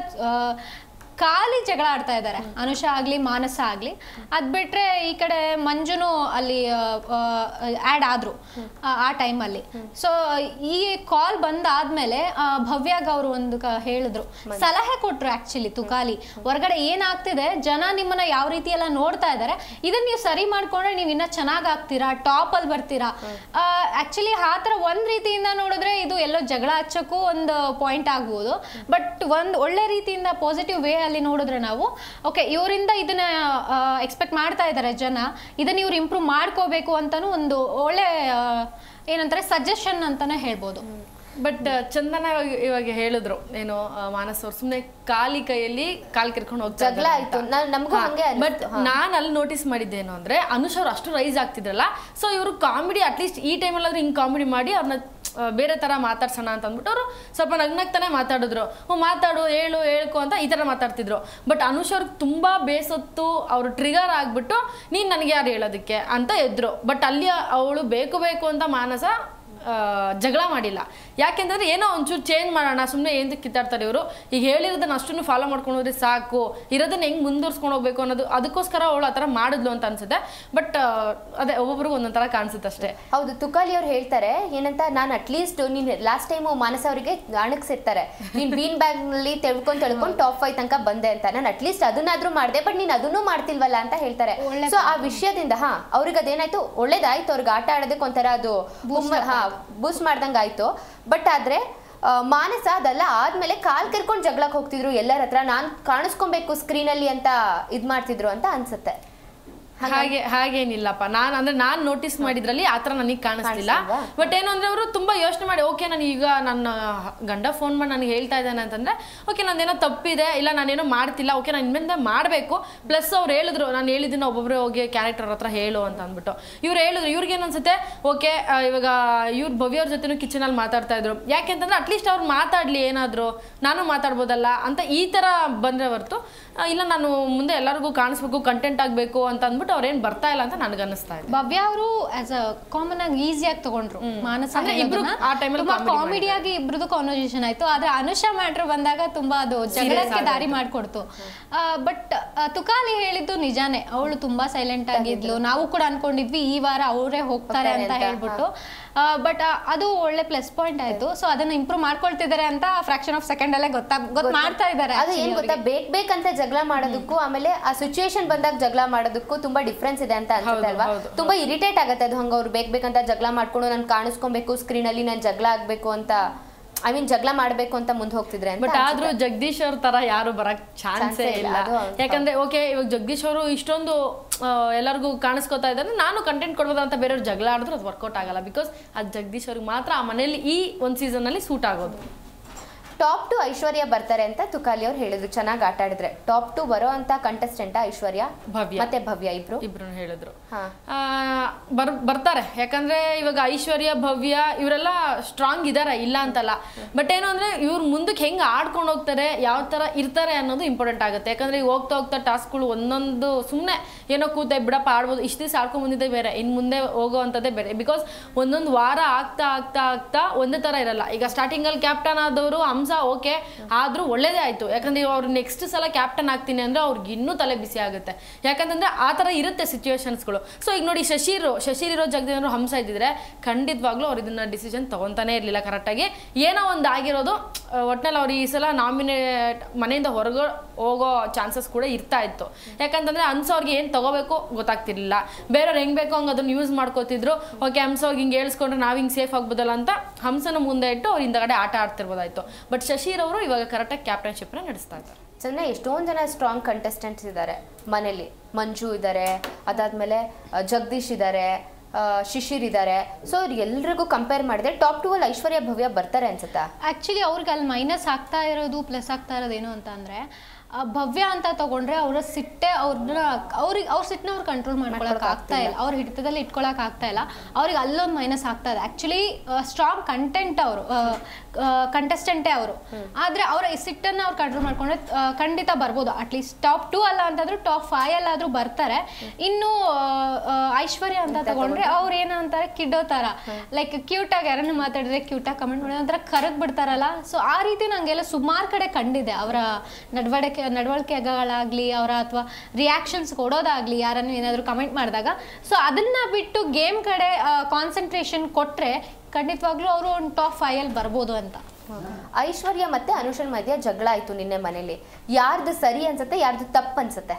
ಖಾಲಿ ಜಗಳ ಆಡ್ತಾ ಇದ್ದಾರೆ ಅನುಷಾ ಆಗ್ಲಿ ಮಾನಸ ಆಗ್ಲಿ. ಅದ್ ಬಿಟ್ರೆ ಈ ಕಡೆ ಮಂಜುನು ಅಲ್ಲಿ ಆಡ್ ಆದ್ರು ಆ ಟೈಮಲ್ಲಿ. ಸೊ ಈ ಕಾಲ್ ಬಂದಾದ್ಮೇಲೆ ಭವ್ಯಾಗ ಅವರು ಒಂದು ಹೇಳಿದ್ರು, ಸಲಹೆ ಕೊಟ್ರು ಆಕ್ಚುಲಿ ತುಕಾಲಿ, ಹೊರಗಡೆ ಏನಾಗ್ತಿದೆ, ಜನ ನಿಮ್ಮನ್ನ ಯಾವ ರೀತಿ ಎಲ್ಲ ನೋಡ್ತಾ ಇದಾರೆ, ಇದನ್ನ ನೀವು ಸರಿ ಮಾಡ್ಕೊಂಡ್ರೆ ನೀವು ಇನ್ನ ಚೆನ್ನಾಗ್ ಆಗ್ತೀರಾ, ಟಾಪ್ ಅಲ್ಲಿ ಬರ್ತೀರಾ. ಆಕ್ಚುಲಿ ಆ ತರ ಒಂದ್ ರೀತಿಯಿಂದ ನೋಡಿದ್ರೆ ಇದು ಎಲ್ಲೋ ಜಗಳ ಹಚ್ಚಕ್ಕೂ ಒಂದು ಪಾಯಿಂಟ್ ಆಗ್ಬೋದು. ಬಟ್ ಒಂದ್ ಒಳ್ಳೆ ರೀತಿಯಿಂದ ಪಾಸಿಟಿವ್ ವೇ ಅಲ್ಲಿ ನೋಡಿದ್ರೆ ನಾವು ಓಕೆ ಇವರಿಂದ ಇದನ್ನ ಎಕ್ಸ್ಪೆಕ್ಟ್ ಮಾಡ್ತಾ ಇದ್ದಾರೆ ಜನ, ಇದನ್ನ ಇವ್ರು ಇಂಪ್ರೂವ್ ಮಾಡ್ಕೋಬೇಕು ಅಂತಾನು ಒಂದು ಒಳ್ಳೆ ಏನಂತಾರೆ ಸಜೆಷನ್ ಅಂತಾನೆ ಹೇಳ್ಬೋದು. ಬಟ್ ಚಂದನ ಇವಾಗ ಹೇಳಿದ್ರು ಏನು, ಮಾನಸ್ ಅವ್ರು ಸುಮ್ನೆ ಖಾಲಿ ಕೈಯಲ್ಲಿ ಕಾಲ್ ಕೆರ್ಕೊಂಡು ಹೋಗ್ತಾ ಜಗಳ ಆಯ್ತು. ಬಟ್ ನಾನು ಅಲ್ಲಿ ನೋಟಿಸ್ ಮಾಡಿದ್ದೇನು ಅಂದ್ರೆ ಅನುಷ್ ಅವ್ರು ಅಷ್ಟು ರೈಸ್ ಆಗ್ತಿದ್ರಲ್ಲ, ಸೊ ಇವರು ಕಾಮಿಡಿ ಅಟ್ಲೀಸ್ಟ್ ಈ ಟೈಮಲ್ಲಾದ್ರೂ ಹಿಂಗ್ ಕಾಮಿಡಿ ಮಾಡಿ ಅವ್ರನ್ನ ಬೇರೆ ತರ ಮಾತಾಡ್ಸೋಣ ಅಂತ ಅಂದ್ಬಿಟ್ಟು ಅವರು ಸ್ವಲ್ಪ ನಗ್ನಗ್ತಾನೆ ಮಾತಾಡಿದ್ರು. ಹ್ಞೂ ಮಾತಾಡು ಹೇಳು ಹೇಳ್ಕೊ ಅಂತ ಈ ತರ ಮಾತಾಡ್ತಿದ್ರು. ಬಟ್ ಅನುಷ್ ಅವ್ರಿಗೆ ತುಂಬಾ ಬೇಸತ್ತು, ಅವ್ರು ಟ್ರಿಗರ್ ಆಗ್ಬಿಟ್ಟು ನೀನ್ ನನಗೆ ಯಾರು ಹೇಳೋದಕ್ಕೆ ಅಂತ ಎದ್ರು. ಬಟ್ ಅಲ್ಲಿ ಅವಳು ಬೇಕು ಬೇಕು ಅಂತ ಮಾನಸ ಜಗಳ ಮಾಡಿಲ್ಲ. ಯಾಕೆಂತಂದ್ರೆ ಏನೋ ಒಂಚೂರು ಚೇಂಜ್ ಮಾಡೋಣ, ಸುಮ್ಮನೆ ಏನು ಕಿತ್ತಾಡ್ತಾರೆ ಇವರು, ಈಗ ಹೇಳಿರೋದನ್ನ ಅಷ್ಟನ್ನು ಫಾಲೋ ಮಾಡ್ಕೊಂಡು ಹೋದ್ರೆ ಸಾಕು, ಇರೋದನ್ನ ಹೆಂಗ್ ಮುಂದುವರ್ಸ್ಕೊಂಡು ಹೋಗ್ಬೇಕು ಅನ್ನೋದು ಅದಕ್ಕೋಸ್ಕರ ಅವಳು ಆ ಥರ ಮಾಡಿದ್ಲು ಅಂತ ಅನ್ಸುತ್ತೆ. ಬಟ್ ಅದೇ ಒಬ್ಬೊಬ್ರಿಗೆ ಒಂದೊಂದ್ ಥರ ಕಾಣಿಸುತ್ತೆ ಅಷ್ಟೇ. ಹೌದು, ತುಕಾಲಿ ಅವ್ರು ಹೇಳ್ತಾರೆ ಏನಂತ, ನಾನು ಅಟ್ಲೀಸ್ಟ್ ನೀನ್ ಲಾಸ್ಟ್ ಟೈಮ್ ಮಾನಸ ಅವರಿಗೆ ಅಣಗ್ಸಿರ್ತಾರೆ, ನೀನ್ ಬೀನ್ ಬ್ಯಾಗ್ ನಲ್ಲಿ ತೆಳ್ಕೊಂಡ್ ತೆಳ್ಕೊಂಡು ಟಾಪ್ ಫೈವ್ ತನಕ ಬಂದೆ ಅಂತ, ನಾನು ಅಟ್ಲೀಸ್ಟ್ ಅದನ್ನಾದ್ರೂ ಮಾಡಿದೆ, ಬಟ್ ನೀನ್ ಅದನ್ನೂ ಮಾಡ್ತಿಲ್ವಲ್ಲ ಅಂತ ಹೇಳ್ತಾರೆ. ಸೊ ಆ ವಿಷಯದಿಂದ ಹಾ ಅವ್ರಿಗೆ ಅದೇನಾಯ್ತು, ಒಳ್ಳೇದಾಯ್ತು, ಅವ್ರಿಗೆ ಆಟ ಆಡೋದಕ್ಕೆ ಒಂಥರ ಅದು ಹಾ ಬೂಸ್ಟ್ ಮಾಡ್ದಂಗ ಆಯ್ತು. ಬಟ್ ಆದ್ರೆ ಮಾನಸ ಅದೆಲ್ಲ ಆದ್ಮೇಲೆ ಕಾಲ್ ಕೆರ್ಕೊಂಡು ಜಗಳಕ್ಕೆ ಹೋಗ್ತಿದ್ರು ಎಲ್ಲರ ಹತ್ರ, ನಾನ್ ಕಾಣಿಸ್ಕೊಬೇಕು ಸ್ಕ್ರೀನ್ ಅಲ್ಲಿ ಅಂತ ಇದ್ ಮಾಡ್ತಿದ್ರು ಅಂತ ಅನ್ಸುತ್ತೆ. ಹಾಗೆ ಹಾಗೇನಿಲ್ಲಪ್ಪ, ನಾನು ಅಂದ್ರೆ ನಾನ್ ನೋಟಿಸ್ ಮಾಡಿದ್ರಲ್ಲಿ ಆತರ ನನಗೆ ಕಾಣಿಸ್ತಿಲ್ಲ. ಬಟ್ ಏನು ಅಂದ್ರೆ ಅವರು ತುಂಬಾ ಯೋಚನೆ ಮಾಡಿ ಓಕೆ ನಾನು ಈಗ ನನ್ನ ಗಂಡ ಫೋನ್ ಮಾಡಿ ನನಗೆ ಹೇಳ್ತಾ ಇದ್ದಾನೆ ಅಂತಂದ್ರೆ ಓಕೆ ನಂದೇನೋ ತಪ್ಪಿದೆ, ಇಲ್ಲ ನಾನೇನೋ ಮಾಡ್ತಿಲ್ಲ, ಓಕೆ ನಾನು ಇನ್ಮೇಲೆ ಮಾಡಬೇಕು. ಪ್ಲಸ್ ಅವ್ರು ಹೇಳಿದ್ರು, ನಾನು ಹೇಳಿದ್ದೀನಿ ಒಬ್ಬೊಬ್ಬರೇ ಹೋಗಿ ಕ್ಯಾರೆಕ್ಟರ್ ಹತ್ರ ಹೇಳು ಅಂತ ಅಂದ್ಬಿಟ್ಟು ಇವ್ರು ಹೇಳಿದ್ರು. ಇವ್ರಿಗೆ ಏನು ಅನ್ಸುತ್ತೆ, ಓಕೆ ಇವಾಗ ಇವ್ರು ಭವ್ಯವ್ರ ಜೊತೆನೂ ಕಿಚನ್ ಅಲ್ಲಿ ಮಾತಾಡ್ತಾ ಇದ್ರು, ಯಾಕೆಂತಂದ್ರೆ ಅಟ್ಲೀಸ್ಟ್ ಅವ್ರು ಮಾತಾಡ್ಲಿ, ಏನಾದ್ರು ನಾನು ಮಾತಾಡ್ಬೋದಲ್ಲ ಅಂತ ಈ ತರ ಬಂದ್ರೆ ಹೊರತು ಇಲ್ಲ ನಾನು ಮುಂದೆ ಎಲ್ಲರಿಗೂ ಕಾಣಿಸ್ಬೇಕು, ಕಂಟೆಂಟ್ ಆಗ್ಬೇಕು ಅಂತ ಅಂದ್ಬಿಟ್ಟು ಅವ್ರೇನ್ ಬರ್ತಾ ಇಲ್ಲ ಅಂತ ನನಗೆ ಅನಿಸ್ತಾ ಇದೆ. ಭವ್ಯ ಅವರು ಆಸ್ ಅ ಕಾಮನ್ ಆಗಿ ಈಸಿಯಾಗಿ ತಗೊಂಡ್ರು ಮಾನಸ, ಕಾಮಿಡಿ ಆಗಿ ಇಬ್ರದ್ದು ಕಾನ್ವರ್ಸೇಷನ್ ಆಯ್ತು. ಆದ್ರೆ ಅನುಷಾ ಮ್ಯಾಟ್ರ್ ಬಂದಾಗ ತುಂಬಾ ಅದು ಜಗಳಕ್ಕೆ ದಾರಿ ಮಾಡ್ಕೊಡ್ತು. ಬಟ್ ತುಕಾಲಿ ಹೇಳಿದ್ದು ನಿಜಾನೇ, ಅವಳು ತುಂಬಾ ಸೈಲೆಂಟ್ ಆಗಿದ್ಲು. ನಾವು ಕೂಡ ಅನ್ಕೊಂಡಿದ್ವಿ ಈ ವಾರ ಅವರೇ ಹೋಗ್ತಾರೆ ಅಂತ ಹೇಳ್ಬಿಟ್ಟು. ಬಟ್ ಅದು ಒಳ್ಳೆ ಪ್ಲಸ್ ಪಾಯಿಂಟ್ ಆಯ್ತು. ಸೊ ಅದನ್ನ ಇಂಪ್ರೂವ್ ಮಾಡ್ಕೊಳ್ತಿದ್ದಾರೆ ಅಂತ ಫ್ರಾಕ್ಷನ್ ಆಫ್ ಸೆಕೆಂಡ್ ಅಲ್ಲೇ ಗೊತ್ತಾ ಗೊತ್ತ ಮಾಡ್ತಾ ಇದ್ದಾರೆ. ಅದು ಏನ್ ಗೊತ್ತಾ, ಬೇಕ್ ಬೇಕಂತ ಜಗಳ ಮಾಡೋದಕ್ಕೂ ಆಮೇಲೆ ಆ ಸಿಚುಯೇಷನ್ ಬಂದಾಗ ಜಗಳ ಮಾಡೋದಕ್ಕೂ ತುಂಬಾ ಡಿಫ್ರೆನ್ಸ್ ಇದೆ ಅಂತ ಅನ್ಸುತ್ತೆ ಅಲ್ವಾ. ತುಂಬಾ ಇರಿಟೇಟ್ ಆಗತ್ತೆ ಅದು, ಹಂಗ ಅವ್ರು ಬೇಕ್ ಬೇಕಂತ ಜಗಳ ಮಾಡ್ಕೊಂಡು ನಾನು ಕಾಣಿಸ್ಕೊಬೇಕು ಸ್ಕ್ರೀನ್ ಅಲ್ಲಿ, ನಾನು ಜಗಳ ಆಗ್ಬೇಕು ಅಂತ, ಐ ಮೀನ್ ಜಗಳ ಮಾಡ್ಬೇಕು ಅಂತ ಮುಂದೆ ಹೋಗ್ತಿದ್ರೆ. ಬಟ್ ಆದ್ರೂ ಜಗದೀಶ್ ಅವ್ರ ತರ ಯಾರು ಬರಕ್ ಚಾನ್ಸೇ ಇಲ್ಲ. ಯಾಕಂದ್ರೆ ಓಕೆ ಇವಾಗ ಜಗದೀಶ್ ಅವರು ಇಷ್ಟೊಂದು ಎಲ್ಲರಿಗೂ ಕಾಣಿಸ್ಕೊತಾ ಇದ್ದಾರೆ, ನಾನು ಕಂಟೆಂಟ್ ಕೊಡ್ಬೋದು ಅಂತ ಬೇರೆಯವ್ರು ಜಗಳ ಆಡಿದ್ರು ಅದು ವರ್ಕೌಟ್ ಆಗಲ್ಲ. ಬಿಕಾಸ್ ಅದು ಜಗದೀಶ್ ಅವ್ರಿಗೆ ಮಾತ್ರ ಆ ಮನೇಲಿ ಈ ಒಂದು ಸೀಸನ್ ಅಲ್ಲಿ ಸೂಟ್ ಆಗೋದು. ಟಾಪ್ ಟು ಐಶ್ವರ್ಯ ಬರ್ತಾರೆ ಅಂತ ತುಕಾಲಿ ಅವ್ರು ಹೇಳಿದ್ರು, ಚೆನ್ನಾಗಿ ಆಟ ಆಡಿದ್ರೆ. ಟಾಪ್ ಟು ಬರೋ ಅಂತ ಕಂಟೆಸ್ಟೆಂಟ್ ಐಶ್ವರ್ಯ ಭವ್ಯ ಮತ್ತೆ ಭವ್ಯ ಇಬ್ರು ಇಬ್ರು ಹೇಳಿದ್ರು ಬರ್ ಬರ್ತಾರೆ. ಯಾಕಂದ್ರೆ ಇವಾಗ ಐಶ್ವರ್ಯ ಭವ್ಯ ಇವರೆಲ್ಲ ಸ್ಟ್ರಾಂಗ್ ಇದಾರೆ, ಇಲ್ಲ ಅಂತಲ್ಲ. ಬಟ್ ಏನು ಅಂದ್ರೆ ಇವ್ರು ಮುಂದಕ್ಕೆ ಹೆಂಗ್ ಆಡ್ಕೊಂಡು ಹೋಗ್ತಾರೆ, ಯಾವ ತರ ಇರ್ತಾರೆ ಅನ್ನೋದು ಇಂಪಾರ್ಟೆಂಟ್ ಆಗುತ್ತೆ. ಯಾಕಂದ್ರೆ ಈಗ ಹೋಗ್ತಾ ಹೋಗ್ತಾ ಟಾಸ್ಕ್ಗಳು ಒಂದೊಂದು ಸುಮ್ಮನೆ ಏನೋ ಕೂತೆ ಬಿಡಪ್ಪ ಆಡ್ಬೋದು, ಇಷ್ಟು ದಿವಸ ಆಡ್ಕೊಂಡ್ ಬಂದಿದ್ದೆ ಬೇರೆ, ಇನ್ನು ಮುಂದೆ ಹೋಗೋ ಅಂಥದ್ದೇ ಬೇರೆ. ಬಿಕಾಸ್ ಒಂದೊಂದು ವಾರ ಆಗ್ತಾ ಆಗ್ತಾ ಆಗ್ತಾ ಒಂದೇ ಥರ ಇರಲ್ಲ. ಈಗ ಸ್ಟಾರ್ಟಿಂಗಲ್ಲಿ ಕ್ಯಾಪ್ಟನ್ ಆದವರು ಹಂಸ ಓಕೆ ಆದರೂ ಒಳ್ಳೇದೇ ಆಯಿತು, ಯಾಕಂದರೆ ಅವ್ರು ನೆಕ್ಸ್ಟ್ ಸಲ ಕ್ಯಾಪ್ಟನ್ ಆಗ್ತೀನಿ ಅಂದರೆ ಅವ್ರಿಗೆ ಇನ್ನೂ ತಲೆ ಬಿಸಿ ಆಗುತ್ತೆ. ಯಾಕಂತಂದರೆ ಆ ಥರ ಇರುತ್ತೆ ಸಿಚುವೇಶನ್ಸ್ಗಳು. ಸೊ ಈಗ ನೋಡಿ ಶಶಿರು ಶಶಿರ್ ಇರೋ ಜಾಗದಲ್ಲಿ ಹಂಸ ಇದ್ದಿದ್ರೆ ಖಂಡಿತವಾಗ್ಲೂ ಅವ್ರು ಇದನ್ನ ಡಿಸಿಷನ್ ತೊಗೊತಾನೆ ಇರಲಿಲ್ಲ ಕರೆಕ್ಟಾಗಿ. ಏನೋ ಒಂದು ಆಗಿರೋದು ಒಟ್ಟಿನಲ್ಲಿ ಅವ್ರು ಈ ಸಲ ನಾಮಿನೇಟ್ ಮನೆಯಿಂದ ಹೊರಗೆ ಹೋಗೋ ಚಾನ್ಸಸ್ ಕೂಡ ಇರ್ತಾ ಇತ್ತು. ಯಾಕಂತಂದರೆ ಹಂಸ ಅವ್ರಿಗೆ ಏನು ತೊಗೋಬೇಕು ಗೊತ್ತಾಗ್ತಿರ್ಲಿಲ್ಲ, ಬೇರೆಯವ್ರು ಹೆಂಗೆ ಬೇಕೋ ಹಂಗೆ ಅದನ್ನು ಯೂಸ್ ಮಾಡ್ಕೋತಿದ್ರು. ಓಕೆ ಹಂಸ ಅವ್ರಿಗೆ ಹಿಂಗೆ ಹೇಳ್ಸ್ಕೊಂಡ್ರೆ ನಾವು ಹಿಂಗೆ ಸೇಫ್ ಆಗ್ಬೋದಲ್ಲ ಅಂತ ಹಂಸನ ಮುಂದೆ ಇಟ್ಟು ಅವ್ರು ಹಿಂದಗಡೆ ಆಟ ಆಡ್ತಿರ್ಬೋದಾಯ್ತು. ಬಟ್ ಶಶಿರ್ ಅವರು ಇವಾಗ ಕರೆಕ್ಟಾಗಿ ಕ್ಯಾಪ್ಟನ್ಶಿಪ್ನ ನಡೆಸ್ತಾ ಇದ್ದಾರೆ. ಚೆನ್ನಾಗಿ ಎಷ್ಟೊಂದು ಜನ ಸ್ಟ್ರಾಂಗ್ ಕಂಟೆಸ್ಟೆಂಟ್ಸ್ ಇದ್ದಾರೆ ಮನೇಲಿ. ಮಂಜು ಇದ್ದಾರೆ, ಅದಾದಮೇಲೆ ಜಗದೀಶ್ ಇದ್ದಾರೆ, ಶಿಶಿರ್ ಇದ್ದಾರೆ. ಸೊ ಅವ್ರು ಎಲ್ರಿಗೂ ಕಂಪೇರ್ ಮಾಡಿದ್ರೆ ಟಾಪ್ ಟೂ ಅಲ್ಲಿ ಐಶ್ವರ್ಯ ಭವ್ಯ ಬರ್ತಾರೆ ಅನ್ಸುತ್ತಾ? ಆ್ಯಕ್ಚುಲಿ ಅವ್ರಿಗೆ ಅಲ್ಲಿ ಮೈನಸ್ ಆಗ್ತಾ ಇರೋದು ಪ್ಲಸ್ ಆಗ್ತಾ ಇರೋದು ಏನು ಅಂತ ಅಂದರೆ, ಭವ್ಯ ಅಂತ ತಗೊಂಡ್ರೆ ಅವರ ಸಿಟ್ಟೆ ಅವ್ರನ್ನ ಅವ್ರಿಗೆ ಅವ್ರ ಸಿಟ್ಟನ್ನ ಅವ್ರು ಕಂಟ್ರೋಲ್ ಮಾಡ್ಕೊಳಕ್ ಆಗ್ತಾ ಇಲ್ಲ, ಅವ್ರ ಹಿಡಿತದಲ್ಲಿ ಇಟ್ಕೊಳಕ್ ಆಗ್ತಾ ಇಲ್ಲ. ಅವ್ರಿಗೆ ಅಲ್ಲೊಂದು ಮೈನಸ್ ಆಗ್ತಾ ಇದೆ. ಆ್ಯಕ್ಚುಲಿ ಸ್ಟ್ರಾಂಗ್ ಕಂಟೆಂಟ್ ಅವರು ಕಂಟೆಸ್ಟೆಂಟೇ ಅವರು, ಆದರೆ ಅವರ ಸಿಟ್ಟನ್ನು ಅವ್ರು ಕಂಟ್ರೋಲ್ ಮಾಡ್ಕೊಂಡ್ರೆ ಖಂಡಿತ ಬರ್ಬೋದು. ಅಟ್ಲೀಸ್ಟ್ ಟಾಪ್ ಟೂ ಅಲ್ಲ ಅಂತಂದ್ರೆ ಟಾಪ್ ಫೈವ್ ಅಲ್ಲಾದ್ರೂ ಬರ್ತಾರೆ. ಇನ್ನು ಐಶ್ವರ್ಯ ಅಂತ ತಗೊಂಡ್ರೆ ಅವ್ರು ಏನಂತಾರೆ ಕಿಡ್ಡೋ ಥರ, ಲೈಕ್ ಕ್ಯೂಟಾಗಿ ಯಾರನ್ನು ಮಾತಾಡಿದ್ರೆ ಕ್ಯೂಟಾಗಿ ಕಮೆಂಟ್ ಮಾಡಿ ಒಂಥರ ಕರಗ್ ಬಿಡ್ತಾರಲ್ಲ. ಸೊ ಆ ರೀತಿ ನಂಗೆಲ್ಲ ಸುಮಾರು ಕಡೆ ಕಂಡಿದೆ ಅವರ ನಡವಳಿಕೆ ನಡವಳಿಕೆಗಳಾಗಲಿ ಅವರ ಅಥವಾ ರಿಯಾಕ್ಷನ್ಸ್ ಕೊಡೋದಾಗ್ಲಿ ಯಾರನ್ನು ಏನಾದರೂ ಕಮೆಂಟ್ ಮಾಡಿದಾಗ. ಸೊ ಅದನ್ನ ಬಿಟ್ಟು ಗೇಮ್ ಕಡೆ ಕಾನ್ಸಂಟ್ರೇಷನ್ ಕೊಟ್ಟರೆ ಖಂಡಿತವಾಗ್ಲೂ ಅವರು ಒಂದು ಟಾಪ್ ಫೈವ್ ಅಲ್ಲಿ ಬರ್ಬೋದು ಅಂತ. ಐಶ್ವರ್ಯ ಮತ್ತೆ ಅನುಷನ್ ಮಧ್ಯ ಜಗಳ ಆಯ್ತು ನಿನ್ನೆ ಮನೇಲಿ. ಯಾರ್ದು ಸರಿ ಅನ್ಸುತ್ತೆ, ಯಾರ್ದು ತಪ್ಪು ಅನ್ಸುತ್ತೆ?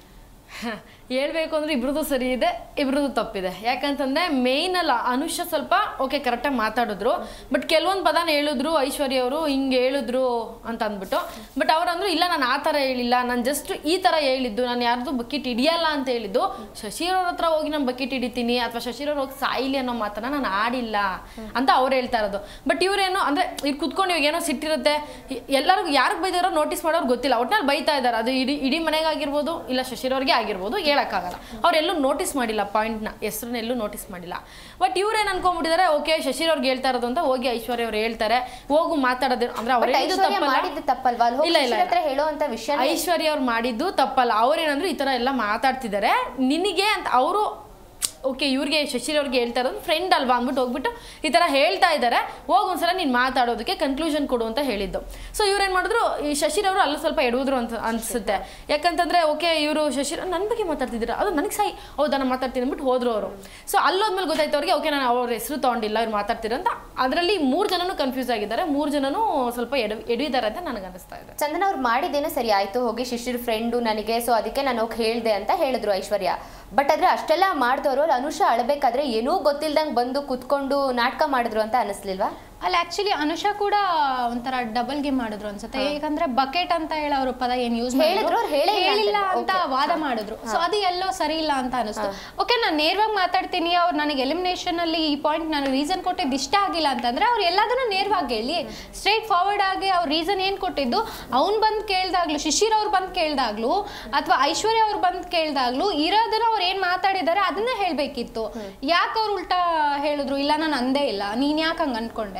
ಹೇಳ್ಬೇಕು ಅಂದರೆ ಇಬ್ರದ್ದು ಸರಿ ಇದೆ, ಇಬ್ರದ್ದು ತಪ್ಪಿದೆ. ಯಾಕಂತಂದರೆ ಮೇಯ್ನ್ ಅಲ್ಲ ಅನುಷ ಸ್ವಲ್ಪ ಓಕೆ ಕರೆಕ್ಟಾಗಿ ಮಾತಾಡಿದ್ರು, ಬಟ್ ಕೆಲವೊಂದು ಪದಾನ ಹೇಳಿದ್ರು ಐಶ್ವರ್ಯ ಅವರು ಹಿಂಗೆ ಹೇಳಿದ್ರು ಅಂತ ಅಂದ್ಬಿಟ್ಟು. ಬಟ್ ಅವರಂದ್ರು ಇಲ್ಲ ನಾನು ಆ ಥರ ಹೇಳಿಲ್ಲ, ನಾನು ಜಸ್ಟ್ ಈ ಥರ ಹೇಳಿದ್ದು, ನಾನು ಯಾರ್ದು ಬಕೆಟ್ ಹಿಡಿಯಲ್ಲ ಅಂತ ಹೇಳಿದ್ದು. ಶಶಿರ್ ಅವ್ರ ಹತ್ರ ಹೋಗಿ ನಾನು ಬಕೆಟ್ ಹಿಡಿತೀನಿ ಅಥವಾ ಶಶಿರ್ ಅವ್ರು ಹೋಗಿ ಸಾಯಿಲಿ ಅನ್ನೋ ಮಾತನ್ನ ನಾನು ಆಡಿಲ್ಲ ಅಂತ ಅವ್ರು ಹೇಳ್ತಾ ಇರೋದು. ಬಟ್ ಇವರೇನು ಅಂದರೆ ಇಲ್ಲಿ ಕುತ್ಕೊಂಡು ಇವಾಗ ಏನೋ ಸಿಟ್ಟಿರುತ್ತೆ, ಎಲ್ಲರಿಗೂ ಯಾರಿಗೆ ಬೈದಾರೋ ನೋಟಿಸ್ ಮಾಡೋರು ಗೊತ್ತಿಲ್ಲ, ಒಟ್ಟಿನಲ್ಲಿ ಬೈತಾ ಇದ್ದಾರೆ. ಅದು ಇಡೀ ಇಡೀ ಮನೆಗಾಗಿರ್ಬೋದು ಇಲ್ಲ ಶಶಿರ್ ಅವ್ರಿಗೆ ಆಗಿರ್ಬೋದು, ಹೇಳಕ್ಕಾಗಲ್ಲ. ಅವ್ರೆಲ್ಲೂ ನೋಟಿಸ್ ಮಾಡಿಲ್ಲ, ಪಾಯಿಂಟ್ನ ಹೆಸರನ್ನ ಎಲ್ಲೂ ನೋಟಿಸ್ ಮಾಡಿಲ್ಲ. ಬಟ್ ಇವ್ರೇನು ಅನ್ಕೊಂಡ್ಬಿಟ್ಟಿದ್ದಾರೆ ಓಕೆ ಶಶಿರ್ ಅವ್ರಿಗೆ ಹೇಳ್ತಾ ಇರೋದು ಅಂತ ಹೋಗಿ ಐಶ್ವರ್ಯ ಅವ್ರು ಹೇಳ್ತಾರೆ, ಹೋಗು ಮಾತಾಡೋದು ಅಂದ್ರೆ ಅವ್ರು ಮಾಡಿದ್ದು ತಪ್ಪಲ್ವಾ? ಇಲ್ಲ ಇಲ್ಲ ಹೇಳುವಂತ ವಿಷಯ ಐಶ್ವರ್ಯ ಅವ್ರು ಮಾಡಿದ್ದು ತಪ್ಪಲ್ಲ. ಅವ್ರೇನಂದ್ರು ಈ ತರ ಎಲ್ಲ ಮಾತಾಡ್ತಿದ್ದಾರೆ ನಿನಗೆ ಅಂತ ಅವರು ಓಕೆ ಇವ್ರಿಗೆ ಶಶಿರ್ ಅವ್ರಿಗೆ ಹೇಳ್ತಾ ಇರೋದು ಫ್ರೆಂಡ್ ಅಲ್ವಾ ಅಂದ್ಬಿಟ್ಟು ಹೋಗ್ಬಿಟ್ಟು ಈ ಥರ ಹೇಳ್ತಾ ಇದ್ದಾರೆ, ಹೋಗಿ ಒಂದ್ಸಲ ನೀನು ಮಾತಾಡೋದಕ್ಕೆ ಕನ್ಕ್ಲೂಷನ್ ಕೊಡು ಅಂತ ಹೇಳಿದ್ದು. ಸೊ ಇವ್ರೇನು ಮಾಡಿದ್ರು, ಈ ಶಶಿರ್ ಅವರು ಅಲ್ಲೂ ಸ್ವಲ್ಪ ಎಡುವುದ್ರು ಅಂತ ಅನಿಸುತ್ತೆ. ಯಾಕಂತಂದರೆ ಓಕೆ ಇವರು ಶಶಿರ್ ನನ್ನ ಬಗ್ಗೆ ಮಾತಾಡ್ತಿದ್ದೀರಾ, ಅದು ನನಗೆ ಸಾಯಿ ಹೌದಾ ನಾನು ಮಾತಾಡ್ತೀನಿ ಅಂದ್ಬಿಟ್ಟು ಹೋದ್ರು ಅವರು. ಸೊ ಅಲ್ಲೋದ್ಮೇಲೆ ಗೊತ್ತಾಯ್ತು ಅವ್ರಿಗೆ ಓಕೆ ನಾನು ಅವ್ರ ಹೆಸರು ತೊಗೊಂಡಿಲ್ಲ ಇವ್ರು ಮಾತಾಡ್ತೀರ ಅಂತ. ಅದರಲ್ಲಿ ಮೂರು ಜನನೂ ಕನ್ಫ್ಯೂಸ್ ಆಗಿದ್ದಾರೆ, ಮೂರು ಜನನೂ ಸ್ವಲ್ಪ ಎಡು ಎಡುವಿದ್ದಾರೆ ಅಂತ ನನಗೆ ಅನಿಸ್ತಾ ಇದೆ. ಚಂದನ ಅವ್ರು ಮಾಡಿದ್ದೇನೋ ಸರಿ ಆಯಿತು, ಹೋಗಿ ಶಿಶಿರ್ ಫ್ರೆಂಡು ನನಗೆ, ಸೊ ಅದಕ್ಕೆ ನಾನು ಹೋಗಿ ಹೇಳಿದೆ ಅಂತ ಹೇಳಿದ್ರು ಐಶ್ವರ್ಯ. ಬಟ್ ಆದರೆ ಅಷ್ಟೆಲ್ಲ ಮಾಡಿದವರು ಅನುಷಾ ಅಳಬೇಕಾದ್ರೆ ಏನೂ ಗೊತ್ತಿಲ್ದಂಗೆ ಬಂದು ಕುತ್ಕೊಂಡು ನಾಟಕ ಮಾಡಿದ್ರು ಅಂತ ಅನಿಸ್ಲಿಲ್ವಾ? ಅಲ್ಲಿ ಆಕ್ಚುಲಿ ಅನುಷಾ ಕೂಡ ಒಂಥರ ಡಬಲ್ ಗೇಮ್ ಮಾಡಿದ್ರು ಅನ್ಸುತ್ತೆ. ಯಾಕಂದ್ರೆ ಬಕೆಟ್ ಅಂತ ಹೇಳಿ ಅವ್ರ ಪದ ಏನ್ ಯೂಸ್ ಮಾಡಿದ್ರು ಹೇಳಿಲ್ಲ ಅಂತ ವಾದ ಮಾಡಿದ್ರು. ಸೊ ಅದು ಎಲ್ಲೋ ಸರಿ ಇಲ್ಲ ಅಂತ ಅನಿಸ್ತು. ಓಕೆ ನಾನು ನೇರವಾಗಿ ಮಾತಾಡ್ತೀನಿ, ಅವ್ರು ನನಗೆ ಎಲಿಮಿನೇಷನ್ ಅಲ್ಲಿ ಈ ಪಾಯಿಂಟ್ ನಾನು ರೀಸನ್ ಕೊಟ್ಟಿದ್ದು ಇಷ್ಟ ಆಗಿಲ್ಲ ಅಂತಂದ್ರೆ ಅವ್ರು ಎಲ್ಲದನ್ನು ನೇರವಾಗಿ ಹೇಳಿ ಸ್ಟ್ರೈಟ್ ಫಾರ್ವರ್ಡ್ ಆಗಿ ಅವ್ರ ರೀಸನ್ ಏನ್ ಕೊಟ್ಟಿದ್ದು ಅವ್ನು ಬಂದು ಕೇಳ್ದಾಗ್ಲು, ಶಿಶಿರ್ ಅವ್ರು ಬಂದು ಕೇಳ್ದಾಗ್ಲು ಅಥವಾ ಐಶ್ವರ್ಯ ಅವ್ರು ಬಂದು ಕೇಳ್ದಾಗ್ಲು ಇರೋದನ್ನ ಅವ್ರು ಏನ್ ಮಾತಾಡಿದಾರೆ ಅದನ್ನ ಹೇಳ್ಬೇಕಿತ್ತು. ಯಾಕೆ ಅವ್ರು ಉಲ್ಟಾ ಹೇಳಿದ್ರು ಇಲ್ಲ ನಾನು ಅಂದೇ ಇಲ್ಲ, ನೀನ್ ಯಾಕೆ ಹಂಗೆ ಅನ್ಕೊಂಡೆ?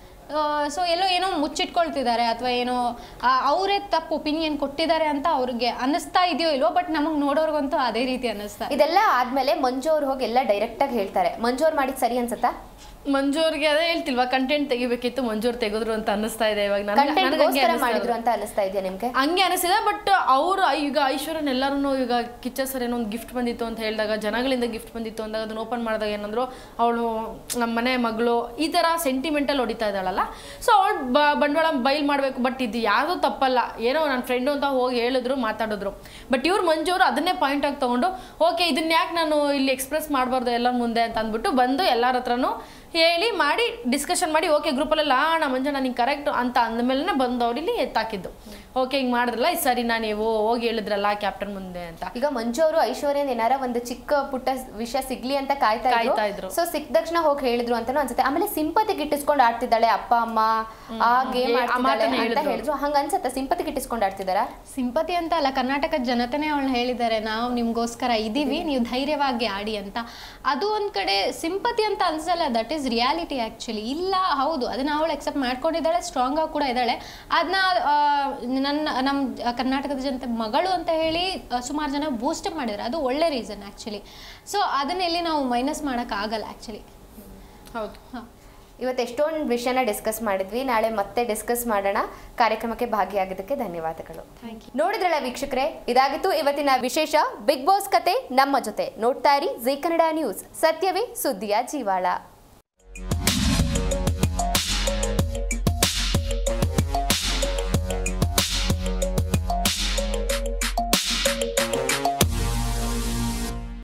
ಸೊ ಎಲ್ಲೋ ಏನೋ ಮುಚ್ಚಿಟ್ಕೊಳ್ತಿದ್ದಾರೆ ಅಥವಾ ಏನೋ ಅವರೇ ತಪ್ಪು ಒಪಿನಿಯನ್ ಕೊಟ್ಟಿದ್ದಾರೆ ಅಂತ ಅವ್ರಿಗೆ ಅನ್ನಿಸ್ತಾ ಇದೆಯೋ ಇಲ್ವೋ, ಬಟ್ ನಮಗೆ ನೋಡೋರ್ಗಂತೂ ಅದೇ ರೀತಿ ಅನ್ನಿಸ್ತಾ. ಇದೆಲ್ಲ ಆದ್ಮೇಲೆ ಮಂಜು ಅವ್ರು ಹೋಗಿ ಎಲ್ಲ ಡೈರೆಕ್ಟ್ ಆಗಿ ಹೇಳ್ತಾರೆ. ಮಂಜು ಅವ್ರು ಮಾಡಿದ್ ಸರಿ ಅನ್ಸುತ್ತಾ? ಮಂಜೂರ್ಗೆ ಅದೇ ಹೇಳ್ತಿಲ್ವಾ ಕಂಟೆಂಟ್ ತೆಗಿಬೇಕಿತ್ತು, ಮಂಜೂರ್ ತೆಗೆದ್ರು ಅಂತ ಅನಿಸ್ತಾ ಇದೆ ಇವಾಗ. ಮಾಡಿದ್ರು ಅಂತ ಅನಿಸ್ತಾ ಇದೆಯಾ ನಿಮ್ಗೆ? ಹಂಗೆ ಅನಿಸಿದೆ. ಬಟ್ ಅವ್ರು ಈಗ ಐಶ್ವರ್ಯನ್ ಎಲ್ಲರೂ ಈಗ ಕಿಚ್ಚ ಸರ್ ಏನೋ ಒಂದು ಗಿಫ್ಟ್ ಬಂದಿತ್ತು ಅಂತ ಹೇಳಿದಾಗ, ಜನಗಳಿಂದ ಗಿಫ್ಟ್ ಬಂದಿತ್ತು ಅಂದಾಗ ಅದನ್ನ ಓಪನ್ ಮಾಡಿದಾಗ ಏನಂದ್ರು ಅವಳು ನಮ್ಮ ಮನೆ ಮಗಳು ಈ ಥರ ಸೆಂಟಿಮೆಂಟಲ್ ಹೊಡಿತಾ ಇದ್ದಾಳಲ್ಲ. ಸೊ ಅವಳು ಬ ಬಂಡವಾಳ ಬೈಲ್ ಮಾಡಬೇಕು. ಬಟ್ ಇದು ಯಾವುದೂ ತಪ್ಪಲ್ಲ, ಏನೋ ನನ್ನ ಫ್ರೆಂಡು ಅಂತ ಹೋಗಿ ಹೇಳಿದ್ರು ಮಾತಾಡಿದ್ರು. ಬಟ್ ಇವ್ರು ಮಂಜೂರು ಅದನ್ನೇ ಪಾಯಿಂಟ್ ಆಗಿ ತೊಗೊಂಡು ಓಕೆ ಇದನ್ನ ಯಾಕೆ ನಾನು ಇಲ್ಲಿ ಎಕ್ಸ್ಪ್ರೆಸ್ ಮಾಡಬಾರ್ದು ಎಲ್ಲರ ಮುಂದೆ ಅಂತ ಅಂದ್ಬಿಟ್ಟು ಬಂದು ಎಲ್ಲರ ಹತ್ರನೂ ಹೇಳಿ ಮಾಡಿ ಡಿಸ್ಕಷನ್ ಮಾಡಿ ಓಕೆ ಗ್ರೂಪಲ್ಲೆಲ್ಲ ಆಣ ಮಂಜಣ್ಣ ನಿಂಗೆ ಕರೆಕ್ಟ್ ಅಂತ ಅಂದಮೇಲೆ ಬಂದು ಅವ್ರು ಇಲ್ಲಿ ಎತ್ತಾಕಿದ್ದು. ಓಕೆ ಹಿಂಗೆ ಮಾಡಿದ್ರಲ್ಲ ಇದು ಸರಿನಾ ನೀವು ಹೋಗಿ ಹೇಳಿದ್ರಲ್ಲ ಕ್ಯಾಪ್ಟನ್ ಮುಂದೆ ಅಂತ. ಈಗ ಮಂಜು ಅವರು ಐಶ್ವರ್ಯನ್ ಏನಾರ ಒಂದು ಚಿಕ್ಕ ಪುಟ್ಟ ವಿಷಯ ಸಿಗ್ಲಿ ಅಂತ ಕಾಯ್ತಾ ಕಾಯ್ತಾ ಇದ್ರು. ಸೊ ಸಿಕ್ಕ ತಕ್ಷಣ ಹೋಗಿ ಹೇಳಿದ್ರು ಅಂತಾನು ಅನ್ಸುತ್ತೆ. ಆಮೇಲೆ ಸಿಂಪತಿ ಗಿಟ್ಟಿಸ್ಕೊಂಡು ಆಡ್ತಿದ್ದಾಳೆ ಅಪ್ಪ ಅಮ್ಮ ಆ ಗೇಮ್ ಅಂತ ಹೇಳಿದ್ರು, ಹಂಗ ಅನ್ಸುತ್ತೆ. ಸಿಂಪತಿ ಗಿಟ್ಟಿಸ್ಕೊಂಡು ಆಡ್ತಿದಾರ? ಸಿಂಪತಿ ಅಂತ ಅಲ್ಲ, ಕರ್ನಾಟಕದ ಜನತೆನೇ ಅವಳನ್ನ ಹೇಳಿದ್ದಾರೆ ನಾವು ನಿಮ್ಗೋಸ್ಕರ ಇದೀವಿ, ನೀವು ಧೈರ್ಯವಾಗಿ ಆಡಿ ಅಂತ. ಅದು ಒಂದ್ ಕಡೆ ಸಿಂಪತಿ ಅಂತ ಅನ್ಸಲ್ಲ, that is is reality actually. ಇಲ್ಲ ಹೌದು ಅದನ್ನು ಅವಳು ಎಕ್ಸೆಪ್ಟ್ ಮಾಡ್ಕೊಂಡಿದ್ದಾಳೆ, ಸ್ಟ್ರಾಂಗ್ ಆಗಿ ಕೂಡ ಇದ್ದಾಳೆ. ಅದನ್ನ ನನ್ನ ನಮ್ಮ ಕರ್ನಾಟಕದ ಜನತೆ ಮಗಳು ಅಂತ ಹೇಳಿ ಸುಮಾರು ಜನ ಬೂಸ್ಟಪ್ ಮಾಡಿದ್ದಾರೆ, ಅದು ಒಳ್ಳೆ ರೀಸನ್ ಆ್ಯಕ್ಚುಲಿ. ಸೊ ಅದನ್ನೆಲ್ಲಿ ನಾವು ಮೈನಸ್ ಮಾಡೋಕ್ಕಾಗಲ್ಲ ಆ್ಯಕ್ಚುಲಿ. ಹೌದು. ಹಾಂ, ಇವತ್ತು ಎಷ್ಟೊಂದು ವಿಷಯನ ಡಿಸ್ಕಸ್ ಮಾಡಿದ್ವಿ, ನಾಳೆ ಮತ್ತೆ ಡಿಸ್ಕಸ್ ಮಾಡೋಣ. ಕಾರ್ಯಕ್ರಮಕ್ಕೆ ಭಾಗಿಯಾಗಿದ್ದಕ್ಕೆ ಧನ್ಯವಾದಗಳು. ನೋಡಿದ್ರಲ್ಲ ವೀಕ್ಷಕರೇ, ಇದಾಗಿತ್ತು ಇವತ್ತಿನ ವಿಶೇಷ ಬಿಗ್ ಬಾಸ್ ಕತೆ ನಮ್ಮ ಜೊತೆ. ನೋಡ್ತಾ ಇರಿ ಜೀ ಕನ್ನಡ ನ್ಯೂಸ್, ಸತ್ಯವೇ ಸುದ್ದಿಯ ಜೀವಾಳ.